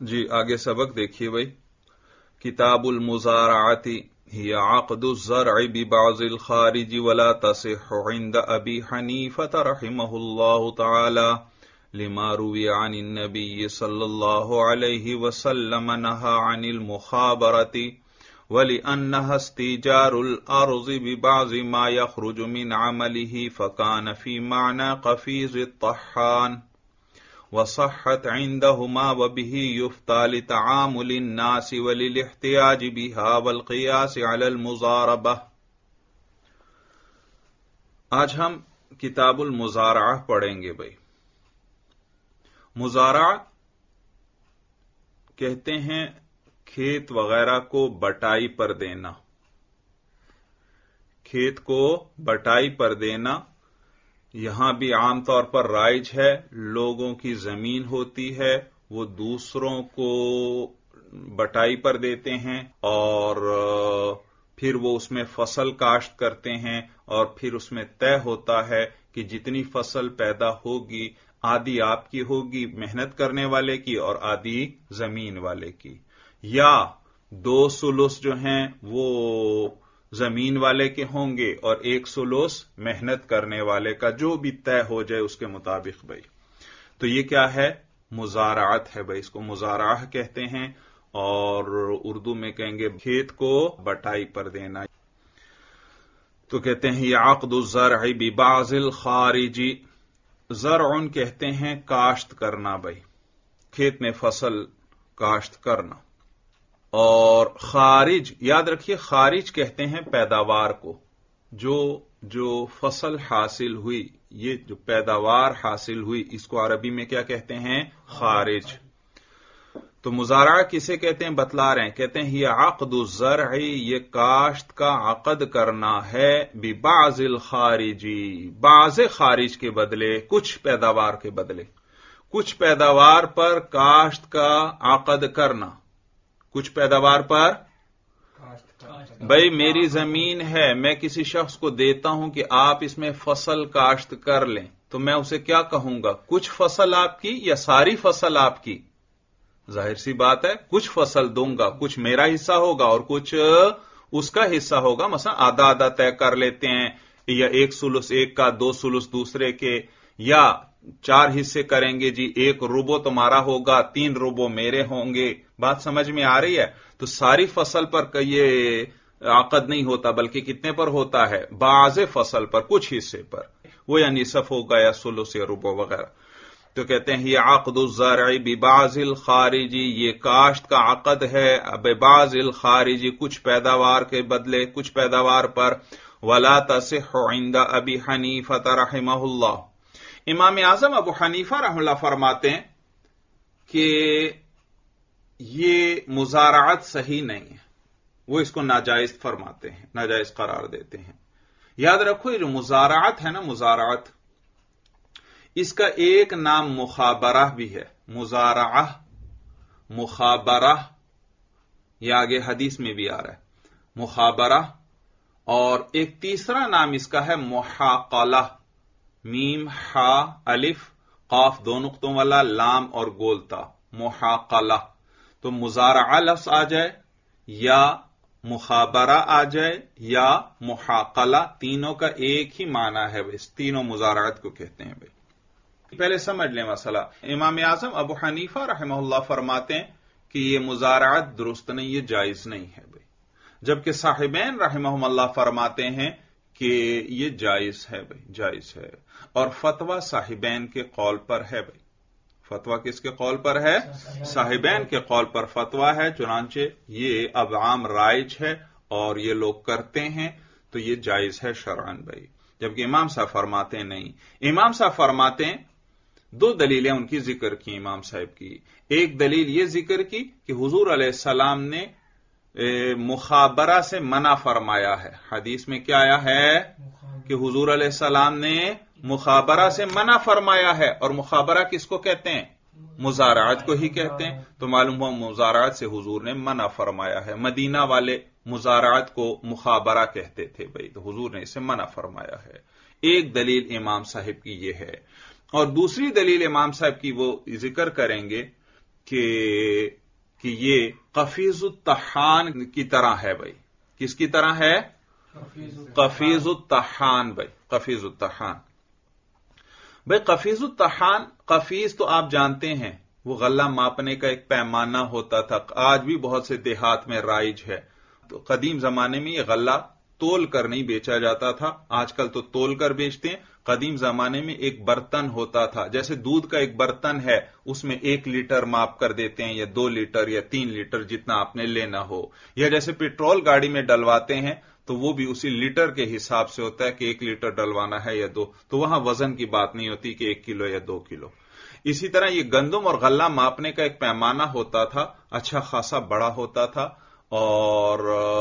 جی آگے سبق دیکھیے بھائی. کتاب المزارعتی هي عقد الزرع ببعض الخارج ولا تصح عند ابي حنيفة رحمه الله تعالى لما روي عن النبي صلى الله عليه وسلم نهى عن المخابرة ولأنها استيجار الأرض ببعض ما يخرج من عمله فكان في معنى قفيز الطحان وصحت عندهما وبه يفتى لتعامل الناس وللاحتياج بها والقياس على المضاربة. آج ہم کتاب المزارعہ پڑھیں گے بھائی. مزارعہ کہتے ہیں کھیت وغیرہ کو بٹائی پر دینا. کھیت کو بٹائی پر دینا یہاں بھی عام طور پر رائج ہے. لوگوں کی زمین ہوتی ہے وہ دوسروں کو بٹائی پر دیتے ہیں اور پھر وہ اس میں فصل کاشت کرتے ہیں اور پھر اس میں طے ہوتا ہے کہ جتنی فصل پیدا ہوگی آدھی آپ کی ہوگی محنت کرنے والے کی اور آدھی زمین والے کی، یا 2 ثلث جو ہیں وہ زمین والے کے ہوں گے اور 1 ثلث محنت کرنے والے کا، جو بھی طے ہو جائے اس کے مطابق بھائی. تو یہ کیا ہے؟ مزارعت ہے بھائی. اس کو مزارعہ کہتے ہیں اور اردو میں کہیں گے کھیت کو بٹائی پر دینا. تو کہتے ہیں یہ عقد الزرع ببعض الخارج. زرع کہتے ہیں کاشت کرنا بھائی، کھیت میں فصل کاشت کرنا. اور خارج یاد رکھیے، خارج کہتے ہیں پیداوار کو. جو فصل حاصل ہوئی، یہ جو پیداوار حاصل ہوئی، اس کو عربی میں کیا کہتے ہیں؟ خارج. تو مزارعہ کسے کہتے ہیں بتلا رہے ہیں. کہتے ہیں یہ عقد الزرع، یہ کاشت کا عقد کرنا ہے ببعض الخارجی، بعض خارج کے بدلے، کچھ پیداوار کے بدلے، کچھ پیداوار پر کاشت کا عقد کرنا. کچھ پیداوار پر بھائی میری زمین ہے، میں کسی شخص کو دیتا ہوں کہ آپ اس میں فصل کاشت کر لیں، تو میں اسے کیا کہوں گا؟ کچھ فصل آپ کی یا ساری فصل آپ کی؟ ظاہر سی بات ہے کچھ فصل دوں گا، کچھ میرا حصہ ہوگا اور کچھ اس کا حصہ ہوگا. مثلا آدھا آدھا طے کر لیتے ہیں، یا 1 ثلث ایک کا، 2 ثلث دوسرے کے، یا 4 حصے کریں گے جی، 1 ربع تمہارا ہوگا، 3 ربع میرے ہوں گے. بات سمجھ میں آ رہی ہے؟ تو ساری فصل پر یہ عقد نہیں ہوتا، بلکہ کتنے پر ہوتا ہے؟ بعض فصل پر، کچھ حصے پر، وہ یا نصف ہوگا یا ثلث یا ربع وغیرہ. تو کہتے ہیں یہ عقد الزرع ببعض الخارجی، یہ کاشت کا عقد ہے ببعض الخارجی، کچھ پیداوار کے بدلے، کچھ پیداوار پر. ولا تصح عند ابی حنیفہ رحمہ اللہ. امام اعظم ابو حنیفہ رحمہ اللہ فرماتے ہیں کہ یہ مزارعت صحیح نہیں ہے، وہ اس کو ناجائز فرماتے ہیں، ناجائز قرار دیتے ہیں. یاد رکھو یہ جو مزارعت ہے نا، مزارعت اس کا ایک نام مخابرہ بھی ہے. مزارعہ، مخابرہ، یہ آگے حدیث میں بھی آ رہا ہے مخابرہ. اور ایک تیسرا نام اس کا ہے محاقلہ، میم ہا الف قاف 2 نقطوں والا، لام اور گولتا، محاقلہ. تو مزارعہ لفظ آ جائے یا مخابرہ آ جائے یا محاقلہ، تینوں کا ایک ہی معنی ہے. اس تینوں مزارعت کو کہتے ہیں بھائی. پہلے سمجھ لیں مسئلہ. امام اعظم ابو حنیفہ رحمہ اللہ فرماتے ہیں کہ یہ مزارعت درست نہیں، یہ جائز نہیں ہے بھائی. جبکہ صاحبین رحمہم اللہ فرماتے ہیں کہ یہ جائز ہے بھائی، جائز ہے. اور فتویٰ صاحبین کے قول پر ہے بھائی. فتویٰ کس کے قول پر ہے؟ صاحبین کے قول پر فتویٰ ہے. چنانچہ یہ اب عام رائج ہے اور یہ لوگ کرتے ہیں، تو یہ جائز ہے شرعاً بھائی. جبکہ امام صاحب فرماتے ہیں نہیں. امام صاحب فرماتے ہیں 2 دلیلیں ان کی ذکر کی امام صاحب کی. ایک دلیل یہ ذکر کی کہ حضور علیہ السلام نے مخابرہ سے منع فرمایا ہے. حدیث میں کیا آیا ہے کہ حضور علیہ السلام نے مخابرہ سے منع فرمایا ہے. اور مخابرہ کس کو کہتے ہیں؟ مزارعت کو ہی کہتے ہیں. تو معلوم ہوا مزارعت سے حضور نے منع فرمایا ہے. مدینہ والے مزارعت کو مخابرہ کہتے تھے بھائی، تو حضور نے اسے منع فرمایا ہے. ایک دلیل امام صاحب کی یہ ہے. اور دوسری دلیل امام صاحب کی وہ ذکر کریں گے کہ یہ قفیز الطحان کی طرح ہے بھائی. کس کی طرح ہے؟ قفیز الطحان بھائی، قفیز الطحان. بھائی قفیز الطحان، قفیز تو آپ جانتے ہیں وہ غلہ ماپنے کا ایک پیمانہ ہوتا تھا. آج بھی بہت سے دیہات میں رائج ہے. تو قدیم زمانے میں یہ غلہ تول کر نہیں بیچا جاتا تھا، آج کل تو تول کر بیچتے ہیں. قدیم زمانے میں ایک برتن ہوتا تھا، جیسے دودھ کا ایک برتن ہے، اس میں 1 لیٹر ماپ کر دیتے ہیں، یا 2 لیٹر یا 3 لیٹر جتنا آپ نے لینا ہو. یا جیسے پیٹرول گاڑی میں ڈلواتے ہیں تو وہ بھی اسی لیٹر کے حساب سے ہوتا ہے کہ 1 لیٹر ڈلوانا ہے یا 2. تو وہاں وزن کی بات نہیں ہوتی کہ 1 کلو یا 2 کلو. اسی طرح یہ گندم اور غلہ ماپنے کا ایک پیمانہ ہوتا تھا، اچھا خاصا بڑا ہوتا تھا. اور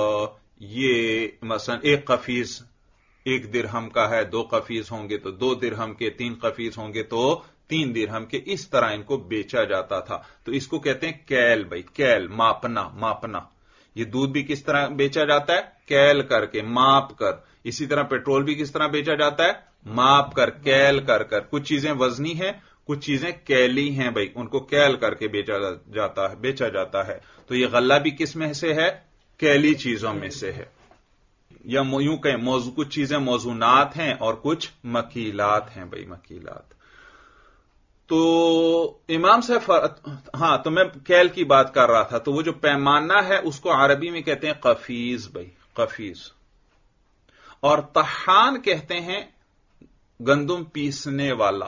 یہ مثلا 1 قفیز 1 درہم کا ہے، 2 قفیز ہوں گے تو 2 درہم کے، 3 قفیز ہوں گے تو 3 درہم کے. اس طرح ان کو بیچا جاتا تھا. تو اس کو کہتے ہیں کیل بھائی، کیل، ماپنا. یہ دودھ بھی کس طرح بیچا جاتا ہے؟ کیل کر کے، ماپ کر. اسی طرح پیٹرول بھی کس طرح بیچا جاتا ہے؟ ماپ کر، کیل کر. کچھ چیزیں وزنی ہیں، کچھ چیزیں کیلی ہیں بھائی، ان کو کیل کر کے بیچا جاتا ہے. تو یہ غلہ بھی کس میں سے ہے؟ کیلی چیزوں میں سے ہے. یا یوں کہیں کچھ چیزیں موزونات ہیں اور کچھ مکیلات ہیں بھائی، مکیلات. تو امام صاحب، ہاں تو میں کیل کی بات کر رہا تھا. تو وہ جو پیمانہ ہے اس کو عربی میں کہتے ہیں قفیز بھائی، قفیز. اور طحان کہتے ہیں گندم پیسنے والا.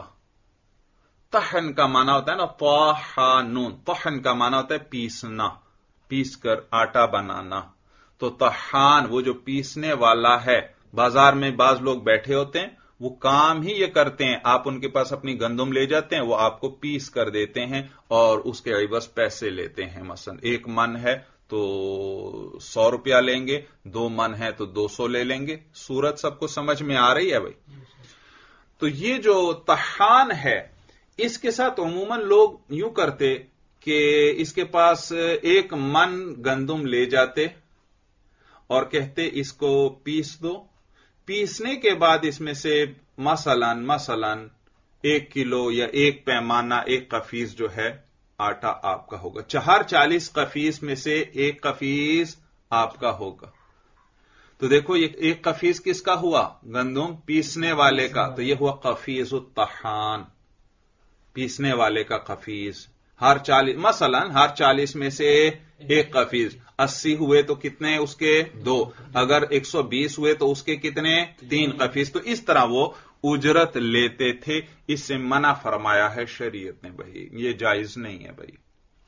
طحن کا معنی ہوتا ہے نا طاحنون، طحن کا معنی ہوتا ہے پیسنا، پیس کر آٹا بنانا. تو طحان وہ جو پیسنے والا ہے. بازار میں بعض لوگ بیٹھے ہوتے ہیں، وہ کام ہی یہ کرتے ہیں، آپ ان کے پاس اپنی گندم لے جاتے ہیں، وہ آپ کو پیس کر دیتے ہیں اور اس کے عوض پیسے لیتے ہیں. مثلا 1 من ہے تو 100 روپیہ لیں گے، 2 من ہے تو 200 لے لیں گے. صورت سب کو سمجھ میں آ رہی ہے بھائی؟ تو یہ جو طحان ہے، اس کے ساتھ عموماً لوگ یوں کرتے کہ اس کے پاس 1 من گندم لے جاتے اور کہتے اس کو پیس دو. پیسنے کے بعد اس میں سے مثلا 1 کلو یا 1 پیمانہ، 1 قفیز جو ہے آٹا آپ کا ہوگا. 40 قفیز میں سے 1 قفیز آپ کا ہوگا. تو دیکھو یہ 1 قفیز کس کا ہوا؟ گندم پیسنے والے کا. تو یہ ہوا قفیز الطحان، پیسنے والے کا قفیز. مثلا ہر 40 میں سے 1 قفیز. 80 ہوئے تو کتنے اس کے؟ 2. اگر 120 ہوئے تو اس کے کتنے؟ 3 قفیز. تو اس طرح وہ اجرت لیتے تھے. اس سے منع فرمایا ہے شریعت نے بھائی، یہ جائز نہیں ہے بھائی.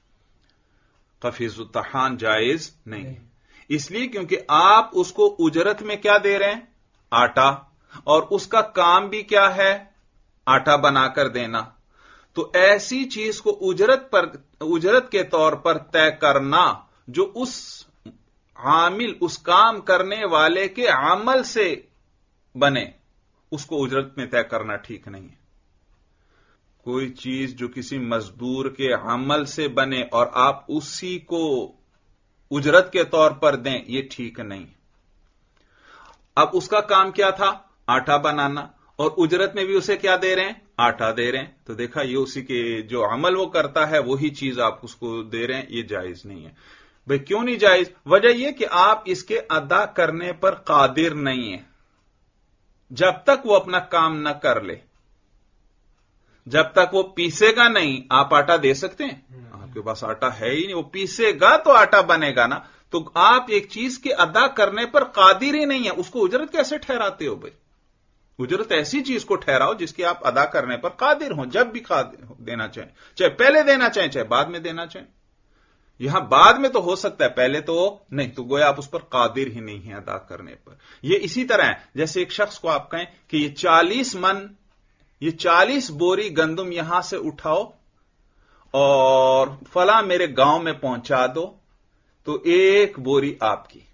قفیز الطحان جائز نہیں ہے، اس لیے کیونکہ آپ اس کو اجرت میں کیا دے رہے ہیں؟ آٹا. اور اس کا کام بھی کیا ہے؟ آٹا بنا کر دینا. تو ایسی چیز کو اجرت کے طور پر طے کرنا جو اس عامل، اس کام کرنے والے کے عمل سے بنے، اس کو اجرت میں طے کرنا ٹھیک نہیں ہے. کوئی چیز جو کسی مزدور کے عمل سے بنے اور آپ اسی کو اجرت کے طور پر دیں، یہ ٹھیک نہیں. اب اس کا کام کیا تھا؟ آٹا بنانا، اور اجرت میں بھی اسے کیا دے رہے ہیں؟ آٹا دے رہے ہیں. تو دیکھا یہ اسی کے جو عمل وہ کرتا ہے وہی چیز آپ اس کو دے رہے ہیں، یہ جائز نہیں ہے. بھئی کیوں نہیں جائز؟ وجہ یہ کہ آپ اس کے ادا کرنے پر قادر نہیں ہیں. جب تک وہ اپنا کام نہ کر لے، جب تک وہ پیسے گا نہیں، آپ آٹا دے سکتے ہیں؟ آپ کے پاس آٹا ہے ہی نہیں. وہ پیسے گا تو آٹا بنے گا نا. تو آپ ایک چیز کے ادا کرنے پر قادر ہی نہیں ہے، اس کو اجرت کیسے ٹھہراتے ہو بھائی؟ اجرت ایسی چیز کو ٹھہراؤ جس کی آپ ادا کرنے پر قادر ہوں، جب بھی قادر دینا چاہیں، چاہے پہلے دینا چاہیں چاہے بعد میں دینا چاہیں. یہاں بعد میں تو ہو سکتا ہے، پہلے تو نہیں. تو گویا آپ اس پر قادر ہی نہیں ہیں ادا کرنے پر. یہ اسی طرح ہے جیسے ایک شخص کو آپ کہیں کہ یہ 40 بوری گندم یہاں سے اٹھاؤ اور فلاں میرے گاؤں میں پہنچا دو، تو 1 بوری آپ کی.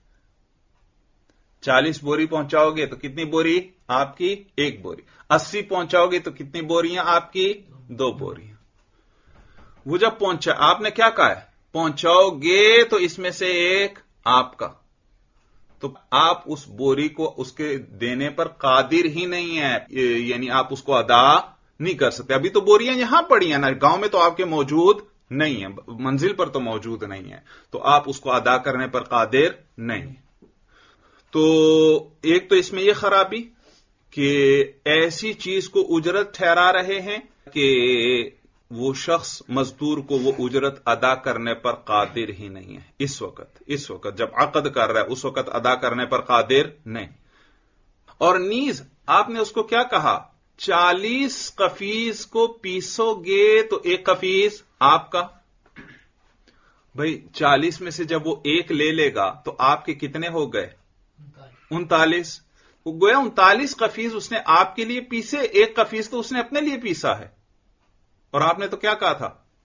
40 بوری پہنچاؤ گے تو کتنی بوری آپ کی؟ 1 بوری. 80 پہنچاؤ گے تو کتنی بوریاں آپ کی؟ 2 بوریاں. وہ جب پہنچا، آپ نے کیا کہا ہے؟ پہنچاؤ گے تو اس میں سے 1 آپ کا. تو آپ اس بوری کو اس کے دینے پر قادر ہی نہیں ہے، یعنی آپ اس کو ادا نہیں کر سکتے. ابھی تو بوریاں یہاں پڑی ہیں نا، گاؤں میں تو آپ کے موجود نہیں ہے، منزل پر تو موجود نہیں ہے، تو آپ اس کو ادا کرنے پر قادر نہیں۔ تو ایک تو اس میں یہ خرابی کہ ایسی چیز کو اجرت ٹھہرا رہے ہیں کہ وہ شخص مزدور کو وہ اجرت ادا کرنے پر قادر ہی نہیں ہے، اس وقت جب عقد کر رہا ہے اس وقت ادا کرنے پر قادر نہیں۔ اور نیز آپ نے اس کو کیا کہا، 40 قفیز کو پیسو گے تو ایک قفیز آپ کا۔ بھئی 40 میں سے جب وہ ایک لے لے گا تو آپ کے کتنے ہو گئے؟ 39۔ وہ گویا 39 قفیز اس نے آپ کے لیے پیسے، ایک قفیز تو اس نے اپنے لیے پیسا ہے، اور آپ نے تو کیا کہا تھا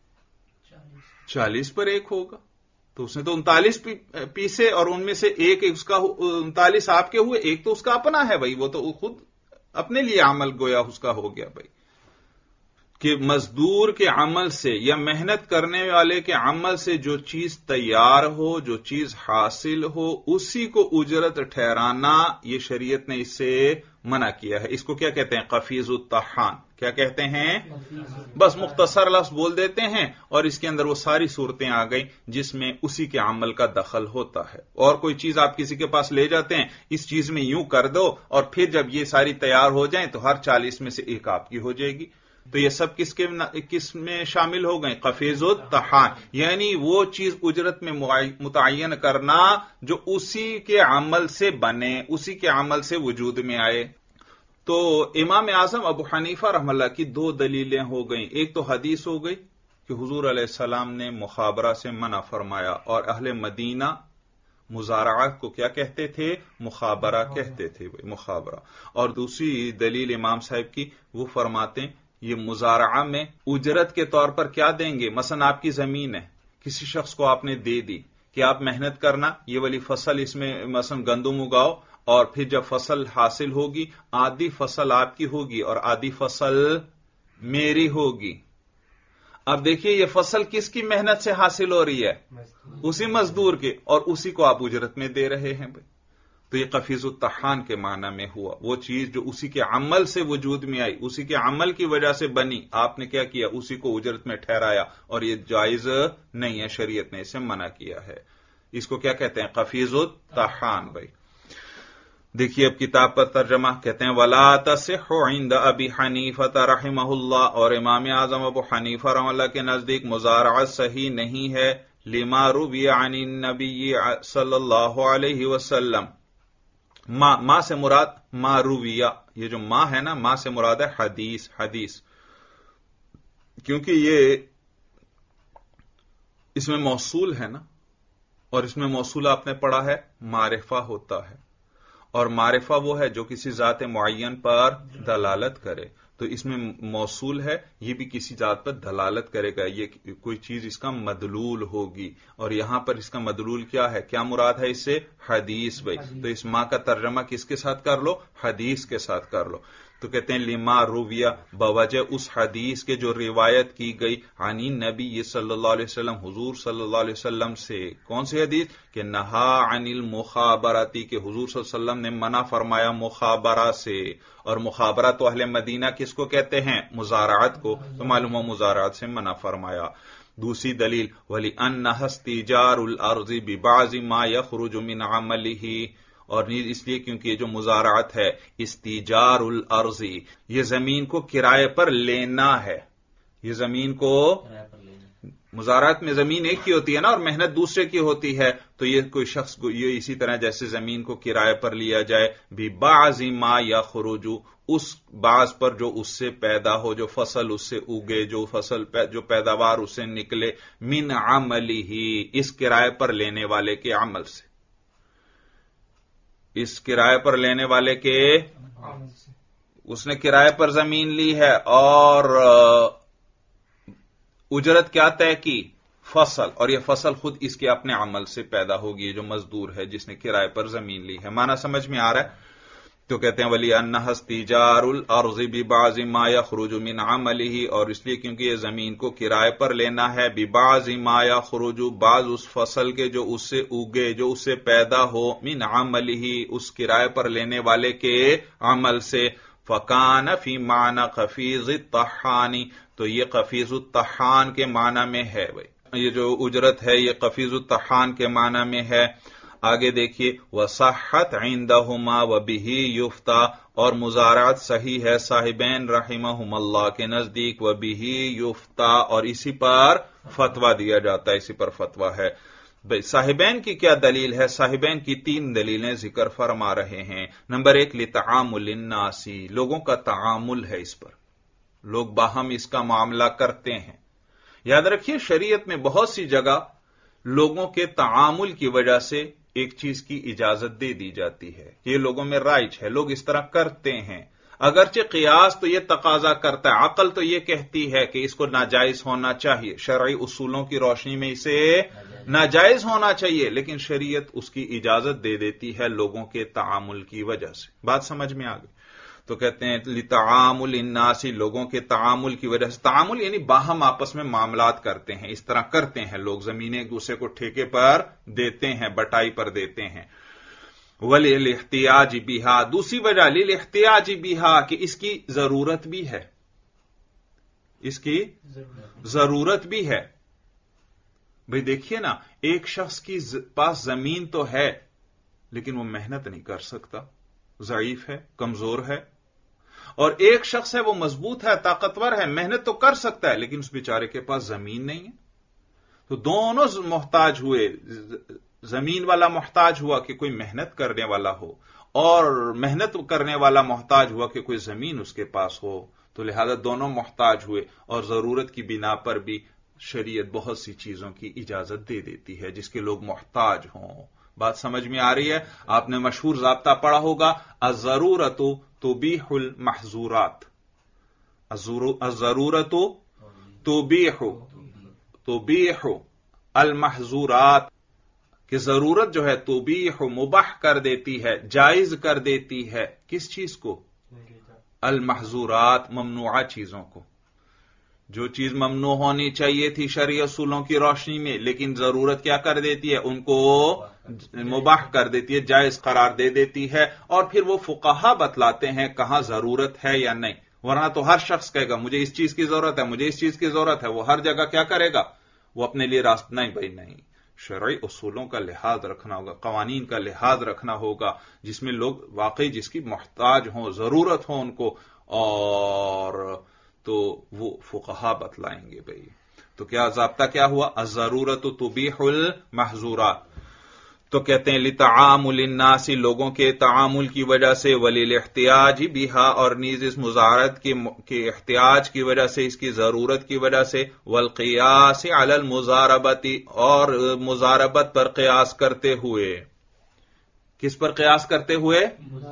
40 پر ایک ہوگا، تو اس نے تو 39 پیسے اور ان میں سے ایک اس کا 39 آپ کے ہوئے، ایک تو اس کا اپنا ہے بھائی، وہ تو خود اپنے لیے عمل گویا اس کا ہو گیا بھائی۔ کہ مزدور کے عمل سے یا محنت کرنے والے کے عمل سے جو چیز تیار ہو، جو چیز حاصل ہو، اسی کو اجرت ٹھہرانا یہ شریعت نے اس سے منع کیا ہے۔ اس کو کیا کہتے ہیں؟ قفیز الطحان۔ کیا کہتے ہیں؟ بس مختصر لفظ بول دیتے ہیں اور اس کے اندر وہ ساری صورتیں آ گئی جس میں اسی کے عمل کا دخل ہوتا ہے۔ اور کوئی چیز آپ کسی کے پاس لے جاتے ہیں، اس چیز میں یوں کر دو، اور پھر جب یہ ساری تیار ہو جائیں تو ہر 40 میں سے ایک آپ کی ہو جائے گی۔ تو یہ سب کس میں شامل ہو گئے؟ قفیز الطحان، یعنی وہ چیز اجرت میں متعین کرنا جو اسی کے عمل سے بنے، اسی کے عمل سے وجود میں آئے۔ تو امام اعظم ابو حنیفہ رحمہ اللہ کی 2 دلیلیں ہو گئیں۔ ایک تو حدیث ہو گئی کہ حضور علیہ السلام نے مخابرہ سے منع فرمایا، اور اہل مدینہ مزارعات کو کیا کہتے تھے؟ مخابرہ کہتے تھے، مخابرہ۔ اور دوسری دلیل امام صاحب کی، وہ فرماتے ہیں یہ مزارعہ میں اجرت کے طور پر کیا دیں گے؟ مثلا آپ کی زمین ہے، کسی شخص کو آپ نے دے دی کہ آپ محنت کرنا، یہ والی فصل اس میں مثلا گندم اگاؤ، اور پھر جب فصل حاصل ہوگی آدھی فصل آپ کی ہوگی اور آدھی فصل میری ہوگی۔ اب دیکھیے یہ فصل کس کی محنت سے حاصل ہو رہی ہے؟ اسی مزدور کے، اور اسی کو آپ اجرت میں دے رہے ہیں بھائی۔ تو یہ قفیز الطحان کے معنی میں ہوا، وہ چیز جو اسی کے عمل سے وجود میں آئی، اسی کے عمل کی وجہ سے بنی، آپ نے کیا کیا؟ اسی کو اجرت میں ٹھہرایا، اور یہ جائز نہیں ہے، شریعت نے اسے منع کیا ہے۔ اس کو کیا کہتے ہیں؟ قفیز الطحان بھائی۔ دیکھیے اب کتاب پر ترجمہ، کہتے ہیں وَلَا تَصِحُّ عِندَ أَبِي حَنِيفَةَ رَحِمَهُ اللَّهُ، اور امام اعظم ابو حنیفہ رحمہ اللہ کے نزدیک مزارعت صحیح نہیں ہے، لِمَا رُوِيَ عَنِ النَّبِيِّ صلی اللہ علیہ وسلم۔ ما سے مراد ما رویہ، یہ جو ما ہے نا، ما سے مراد ہے حدیث، کیونکہ یہ اس میں موصول ہے نا، اور اس میں موصول آپ نے پڑھا ہے معرفہ ہوتا ہے، اور معرفہ وہ ہے جو کسی ذات معین پر دلالت کرے، تو اس میں موصول ہے، یہ بھی کسی ذات پر دلالت کرے گا، یہ کوئی چیز اس کا مدلول ہوگی، اور یہاں پر اس کا مدلول کیا ہے؟ کیا مراد ہے اس سے؟ حدیث بھائی۔ تو اس ماں کا ترجمہ کس کے ساتھ کر لو؟ حدیث کے ساتھ کر لو۔ تو کہتے ہیں لما رویہ، بوجہ اس حدیث کے جو روایت کی گئی عن نبی صلی اللہ علیہ وسلم، حضور صلی اللہ علیہ وسلم سے۔ کون سی حدیث؟ کہ نہا عن المخابراتی، کہ حضور صلی اللہ علیہ وسلم نے منع فرمایا مخابرہ سے، اور مخابرہ تو اہل مدینہ کس کو کہتے ہیں؟ مزارعت کو، تو معلوم مزارعت سے منع فرمایا۔ دوسری دلیل وَلِأَنَّهَا اسْتِئْجَارُ الْأَرْضِ بِبَعْضِ مَا يَخْرُجُ مِنْ عَمَلِهِ، اور نیز اس لیے کیونکہ یہ جو مزارعت ہے استیجار الارض، یہ زمین کو کرائے پر لینا ہے، یہ زمین کو مزارعت میں زمین ایک کی ہوتی ہے نا، اور محنت دوسرے کی ہوتی ہے، تو یہ کوئی شخص یہ اسی طرح جیسے زمین کو کرائے پر لیا جائے، بِبَعْضِ مَا يَخْرُجُ، اس بعض پر جو اس سے پیدا ہو، جو فصل اس سے اگے، جو پیداوار اس سے نکلے، من عملہ، اس کرائے پر لینے والے کے عمل سے، اس کرائے پر لینے والے کے، اس نے کرائے پر زمین لی ہے اور اجرت کیا طے کی؟ فصل، اور یہ فصل خود اس کے اپنے عمل سے پیدا ہوگی، جو مزدور ہے جس نے کرائے پر زمین لی ہے۔ معنی سمجھ میں آ رہا ہے؟ تو کہتے ہیں وَلِأَنَّهَا اسْتِئْجَارُ الْأَرْضِ بِبَعْضِ مَا يَخْرُجُ مِنْ عَمَلِهِ، اور اس لیے کیونکہ یہ زمین کو کرائے پر لینا ہے، بِبَعْضِ مَا يَخْرُجُ، بعض اس فصل کے جو اس سے اگے، جو اس سے پیدا ہو، مِنْ عَمَلِهِ، اس کرائے پر لینے والے کے عمل سے، فکان فی معنی قفیز الطحانی، تو یہ قفیز الطحان کے معنی میں ہے بھائی، یہ جو اجرت ہے یہ قفیز الطحان کے معنی میں ہے۔ آگے دیکھیے وصحت عندہما وبہ یفتا، اور مزارعت صحیح ہے صاحبین رحمہم اللہ کے نزدیک، وبہ یفتا، اور اسی پر فتویٰ دیا جاتا ہے، اسی پر فتویٰ ہے۔ بھئی صاحبین کی کیا دلیل ہے؟ صاحبین کی 3 دلیلیں ذکر فرما رہے ہیں۔ نمبر 1 لتعامل الناس، لوگوں کا تعامل ہے اس پر، لوگ باہم اس کا معاملہ کرتے ہیں۔ یاد رکھیے شریعت میں بہت سی جگہ لوگوں کے تعامل کی وجہ سے ایک چیز کی اجازت دے دی جاتی ہے، یہ لوگوں میں رائج ہے، لوگ اس طرح کرتے ہیں۔ اگرچہ قیاس تو یہ تقاضا کرتا ہے، عقل تو یہ کہتی ہے کہ اس کو ناجائز ہونا چاہیے، شرعی اصولوں کی روشنی میں اسے ناجائز ہونا چاہیے، لیکن شریعت اس کی اجازت دے دیتی ہے لوگوں کے تعامل کی وجہ سے۔ بات سمجھ میں آ گئی؟ تو کہتے ہیں لتعامل الناس، لوگوں کے تعامل کی وجہ سے، تعامل یعنی باہم آپس میں معاملات کرتے ہیں، اس طرح کرتے ہیں لوگ، زمینیں ایک دوسرے کو ٹھیکے پر دیتے ہیں، بٹائی پر دیتے ہیں۔ وللاحتیاج بہا، دوسری وجہ للاحتیاج بہا کہ اس کی ضرورت بھی ہے، اس کی ضرورت بھی ہے۔ بھئی دیکھیے نا، ایک شخص کی پاس زمین تو ہے لیکن وہ محنت نہیں کر سکتا، ضعیف ہے، کمزور ہے، اور ایک شخص ہے وہ مضبوط ہے، طاقتور ہے، محنت تو کر سکتا ہے لیکن اس بیچارے کے پاس زمین نہیں ہے، تو دونوں محتاج ہوئے، زمین والا محتاج ہوا کہ کوئی محنت کرنے والا ہو، اور محنت کرنے والا محتاج ہوا کہ کوئی زمین اس کے پاس ہو، تو لہذا دونوں محتاج ہوئے، اور ضرورت کی بنا پر بھی شریعت بہت سی چیزوں کی اجازت دے دیتی ہے جس کے لوگ محتاج ہوں۔ بات سمجھ میں آ رہی ہے؟ آپ نے مشہور ضابطہ پڑھا ہوگا، الضرورت تبیح المحظورات، الضرورت تبیح المحظورات، کہ ضرورت جو ہے تبیح مباح کر دیتی ہے، جائز کر دیتی ہے، کس چیز کو؟ المحظورات، ممنوعہ چیزوں کو۔ جو چیز ممنوع ہونی چاہیے تھی شرعی اصولوں کی روشنی میں، لیکن ضرورت کیا کر دیتی ہے؟ ان کو مباح کر دیتی ہے، جائز قرار دے دیتی ہے، اور پھر وہ فقہا بتلاتے ہیں کہاں ضرورت ہے یا نہیں، ورنہ تو ہر شخص کہے گا مجھے اس چیز کی ضرورت ہے، مجھے اس چیز کی ضرورت ہے، وہ ہر جگہ کیا کرے گا؟ وہ اپنے لیے راست نہیں، بھائی نہیں، شرعی اصولوں کا لحاظ رکھنا ہوگا، قوانین کا لحاظ رکھنا ہوگا، جس میں لوگ واقعی جس کی محتاج ہوں، ضرورت ہو ان کو، اور تو وہ فقہا بتلائیں گے بھائی۔ تو کیا ضابطہ کیا ہوا؟ الضرورت تبیح المحظورات۔ تو کہتے ہیں لتعامل الناس، لوگوں کے تعامل کی وجہ سے، وللاحتیاج بہا، اور نیز اس مزارعت کے احتیاج کی وجہ سے، اس کی ضرورت کی وجہ سے، والقیاس علی المضاربۃ، اور مضاربت پر قیاس کرتے ہوئے، کس پر قیاس کرتے ہوئے؟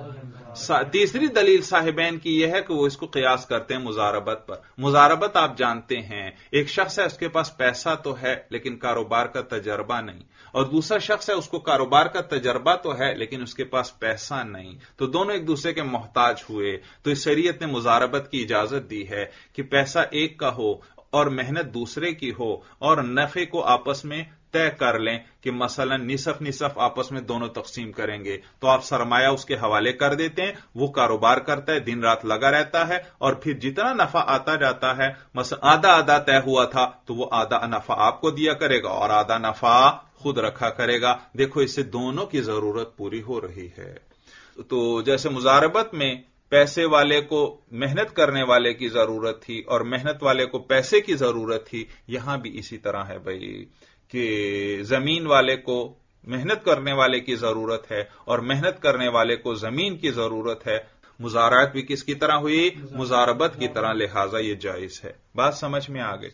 تیسری دلیل صاحبین کی یہ ہے کہ وہ اس کو قیاس کرتے ہیں مضاربت پر۔ مضاربت آپ جانتے ہیں، ایک شخص ہے اس کے پاس پیسہ تو ہے لیکن کاروبار کا تجربہ نہیں، اور دوسرا شخص ہے اس کو کاروبار کا تجربہ تو ہے لیکن اس کے پاس پیسہ نہیں، تو دونوں ایک دوسرے کے محتاج ہوئے، تو اس شریعت نے مضاربت کی اجازت دی ہے کہ پیسہ ایک کا ہو اور محنت دوسرے کی ہو، اور نفع کو آپس میں طے کر لیں کہ مثلا نصف نصف آپس میں دونوں تقسیم کریں گے، تو آپ سرمایہ اس کے حوالے کر دیتے ہیں، وہ کاروبار کرتا ہے، دن رات لگا رہتا ہے، اور پھر جتنا نفع آتا جاتا ہے، مثلا آدھا طے ہوا تھا تو وہ آدھا نفع آپ کو دیا کرے گا اور آدھا نفع خود رکھا کرے گا۔ دیکھو اس سے دونوں کی ضرورت پوری ہو رہی ہے۔ تو جیسے مضاربت میں پیسے والے کو محنت کرنے والے کی ضرورت تھی اور محنت والے کو پیسے کی ضرورت تھی، یہاں بھی اسی طرح ہے بھائی، کہ زمین والے کو محنت کرنے والے کی ضرورت ہے اور محنت کرنے والے کو زمین کی ضرورت ہے۔ مزارعت بھی کس کی طرح ہوئی؟ مضاربت کی طرح، لہذا یہ جائز ہے۔ بات سمجھ میں آ گئی؟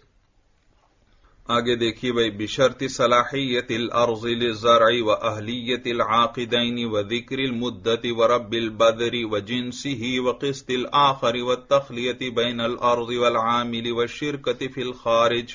آگے دیکھیے بھائی، بشرط صلاحیت الارض للزرع واہلیت العاقدین وذکر المدت ورب البذر وجنسه وقسط الاخر والتخلیت بین الارض والعامل والشرکت فی الخارج۔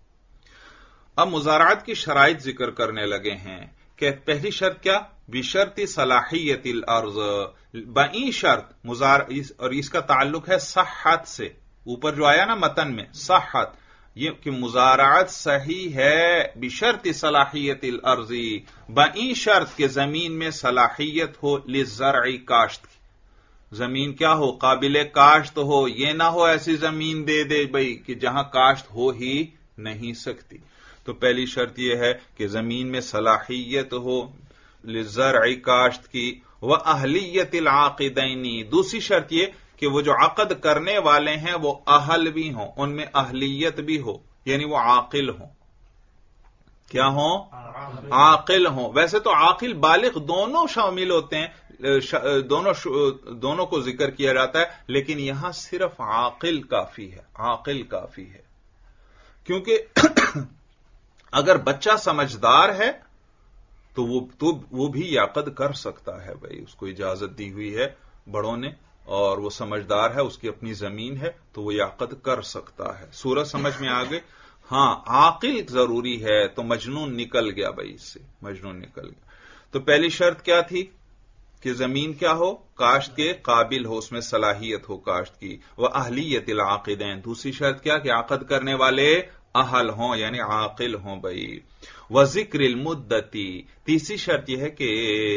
اب مزارعت کی شرائط ذکر کرنے لگے ہیں کہ پہلی شرط کیا؟ بشرط صلاحیت الارض، بئی شرط اور اس کا تعلق ہے صحت سے، اوپر جو آیا نا متن میں صحت، یہ کہ مزارعت صحیح ہے بشرط صلاحیت الارض، بئی شرط کہ زمین میں صلاحیت ہو للزرع کاشت کی، زمین کیا ہو؟ قابل کاشت ہو. یہ نہ ہو ایسی زمین دے دے بھائی کہ جہاں کاشت ہو ہی نہیں سکتی. تو پہلی شرط یہ ہے کہ زمین میں صلاحیت ہو للزرع کاشت کی، واہلیت العاقدین. دوسری شرط یہ کہ وہ جو عقد کرنے والے ہیں وہ اہل بھی ہوں، ان میں اہلیت بھی ہو، یعنی وہ عاقل ہوں. کیا ہوں؟ عاقل ہوں. ویسے تو عاقل بالغ دونوں شامل ہوتے ہیں، دونوں کو ذکر کیا جاتا ہے، لیکن یہاں صرف عاقل کافی ہے. عاقل کافی ہے کیونکہ اگر بچہ سمجھدار ہے تو وہ بھی یہ عقد کر سکتا ہے. بھائی اس کو اجازت دی ہوئی ہے بڑوں نے اور وہ سمجھدار ہے، اس کی اپنی زمین ہے تو وہ یہ عقد کر سکتا ہے. صورت سمجھ میں آ گئی؟ ہاں عاقل ضروری ہے. تو مجنون نکل گیا بھائی، اس سے مجنون نکل گیا. تو پہلی شرط کیا تھی کہ زمین کیا ہو؟ کاشت کے قابل ہو، اس میں صلاحیت ہو کاشت کی. وہ اہلیت العاقدین. دوسری شرط کیا کہ عقد کرنے والے اہل ہوں، یعنی عاقل ہوں بھائی. وذکر المدتی. تیسری شرط یہ ہے کہ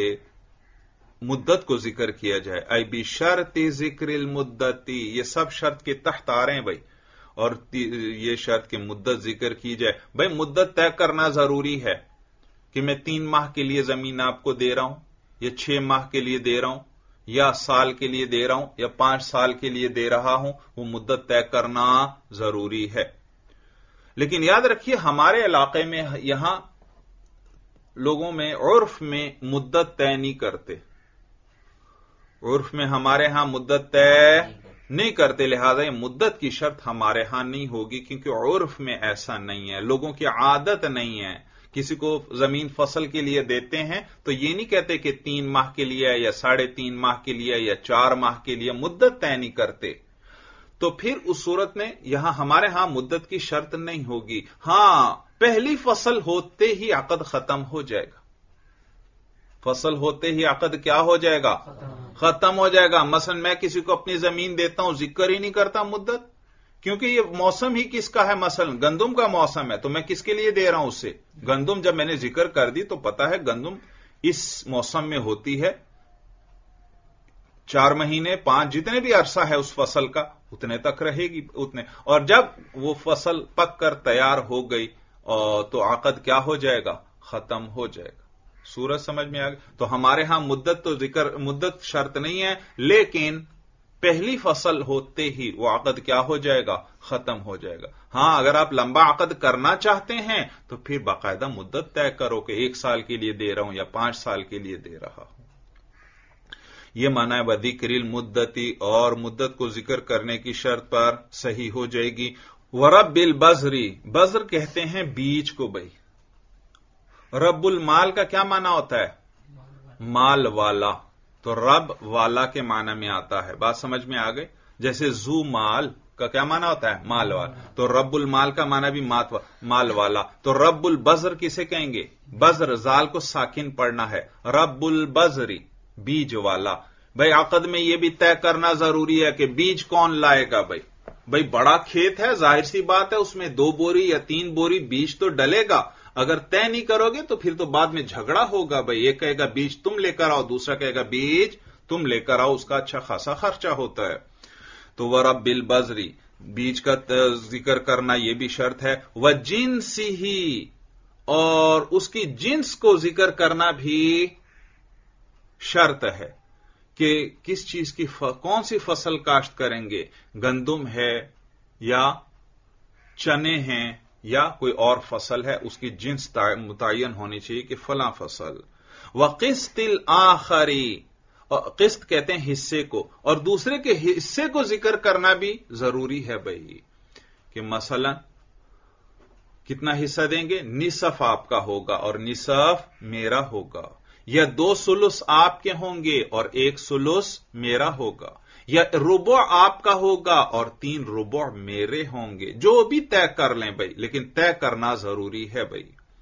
مدت کو ذکر کیا جائے. ای بشرط ذکر المدتی. یہ سب شرط کے تحت آ رہے ہیں بھائی. اور یہ شرط کہ مدت ذکر کی جائے. بھائی مدت طے کرنا ضروری ہے کہ میں 3 ماہ کے لیے زمین آپ کو دے رہا ہوں، یا 6 ماہ کے لیے دے رہا ہوں، یا سال کے لیے دے رہا ہوں، یا 5 سال کے لیے دے رہا ہوں. وہ مدت طے کرنا ضروری ہے. لیکن یاد رکھیے ہمارے علاقے میں یہاں لوگوں میں عرف میں مدت طے نہیں کرتے. عرف میں ہمارے ہاں مدت طے نہیں کرتے، لہذا یہ مدت کی شرط ہمارے ہاں نہیں ہوگی، کیونکہ عرف میں ایسا نہیں ہے، لوگوں کی عادت نہیں ہے. کسی کو زمین فصل کے لیے دیتے ہیں تو یہ نہیں کہتے کہ 3 ماہ کے لیے یا 3.5 ماہ کے لیے یا 4 ماہ کے لیے، مدت طے نہیں کرتے. تو پھر اس صورت میں یہاں ہمارے ہاں مدت کی شرط نہیں ہوگی. ہاں پہلی فصل ہوتے ہی عقد ختم ہو جائے گا. فصل ہوتے ہی عقد کیا ہو جائے گا؟ ختم ہو جائے گا. مثلا میں کسی کو اپنی زمین دیتا ہوں، ذکر ہی نہیں کرتا مدت، کیونکہ یہ موسم ہی کس کا ہے؟ مثلا گندم کا موسم ہے تو میں کس کے لیے دے رہا ہوں اسے؟ گندم. جب میں نے ذکر کر دی تو پتا ہے گندم اس موسم میں ہوتی ہے، 4 مہینے 5 جتنے بھی عرصہ ہے اس فصل کا اتنے تک رہے گی اتنے. اور جب وہ فصل پک کر تیار ہو گئی تو عقد کیا ہو جائے گا؟ ختم ہو جائے گا. صورت سمجھ میں آ گئی؟ تو ہمارے ہاں مدت شرط نہیں ہے، لیکن پہلی فصل ہوتے ہی وہ عقد کیا ہو جائے گا؟ ختم ہو جائے گا. ہاں اگر آپ لمبا عقد کرنا چاہتے ہیں تو پھر باقاعدہ مدت طے کرو کہ 1 سال کے لیے دے رہا ہوں یا 5 سال کے لیے دے رہا ہوں. یہ معنی ہے وذکر المدتی، اور مدت کو ذکر کرنے کی شرط پر صحیح ہو جائے گی. ورب البذری. بذر کہتے ہیں بیج کو بھائی. رب المال کا کیا معنی ہوتا ہے؟ مال والا. تو رب والا کے معنی میں آتا ہے. بات سمجھ میں آ گئی؟ جیسے ذو مال کا کیا معنی ہوتا ہے؟ مال والا. تو رب المال کا معنی بھی مال والا. تو رب البذر کسے کہیں گے؟ بذر زال کو ساکن پڑھنا ہے. رب البذری بیج والا. بھائی عقد میں یہ بھی طے کرنا ضروری ہے کہ بیج کون لائے گا. بھائی بڑا کھیت ہے، ظاہر سی بات ہے اس میں 2 بوری یا 3 بوری بیج تو ڈلے گا. اگر طے نہیں کرو گے تو پھر تو بعد میں جھگڑا ہوگا. بھائی ایک کہے گا بیج تم لے کر آؤ، دوسرا کہے گا بیج تم لے کر آؤ، اس کا اچھا خاصا خرچہ ہوتا ہے. تو ورب البذری بیج کا ذکر کرنا یہ بھی شرط ہے. وجنسہ، اور اس کی جنس کو ذکر کرنا بھی شرط ہے کہ کس چیز کی کون سی فصل کاشت کریں گے. گندم ہے یا چنے ہیں یا کوئی اور فصل ہے، اس کی جنس متعین ہونی چاہیے کہ فلاں فصل. وقسط الآخری، قسط کہتے ہیں حصے کو، اور دوسرے کے حصے کو ذکر کرنا بھی ضروری ہے بھائی. کہ مثلا کتنا حصہ دیں گے؟ نصف آپ کا ہوگا اور نصف میرا ہوگا، یا 2 ثلث آپ کے ہوں گے اور 1 ثلث میرا ہوگا، یا ربع آپ کا ہوگا اور 3 ربع میرے ہوں گے. جو بھی طے کر لیں بھائی، لیکن طے کرنا ضروری ہے بھائی.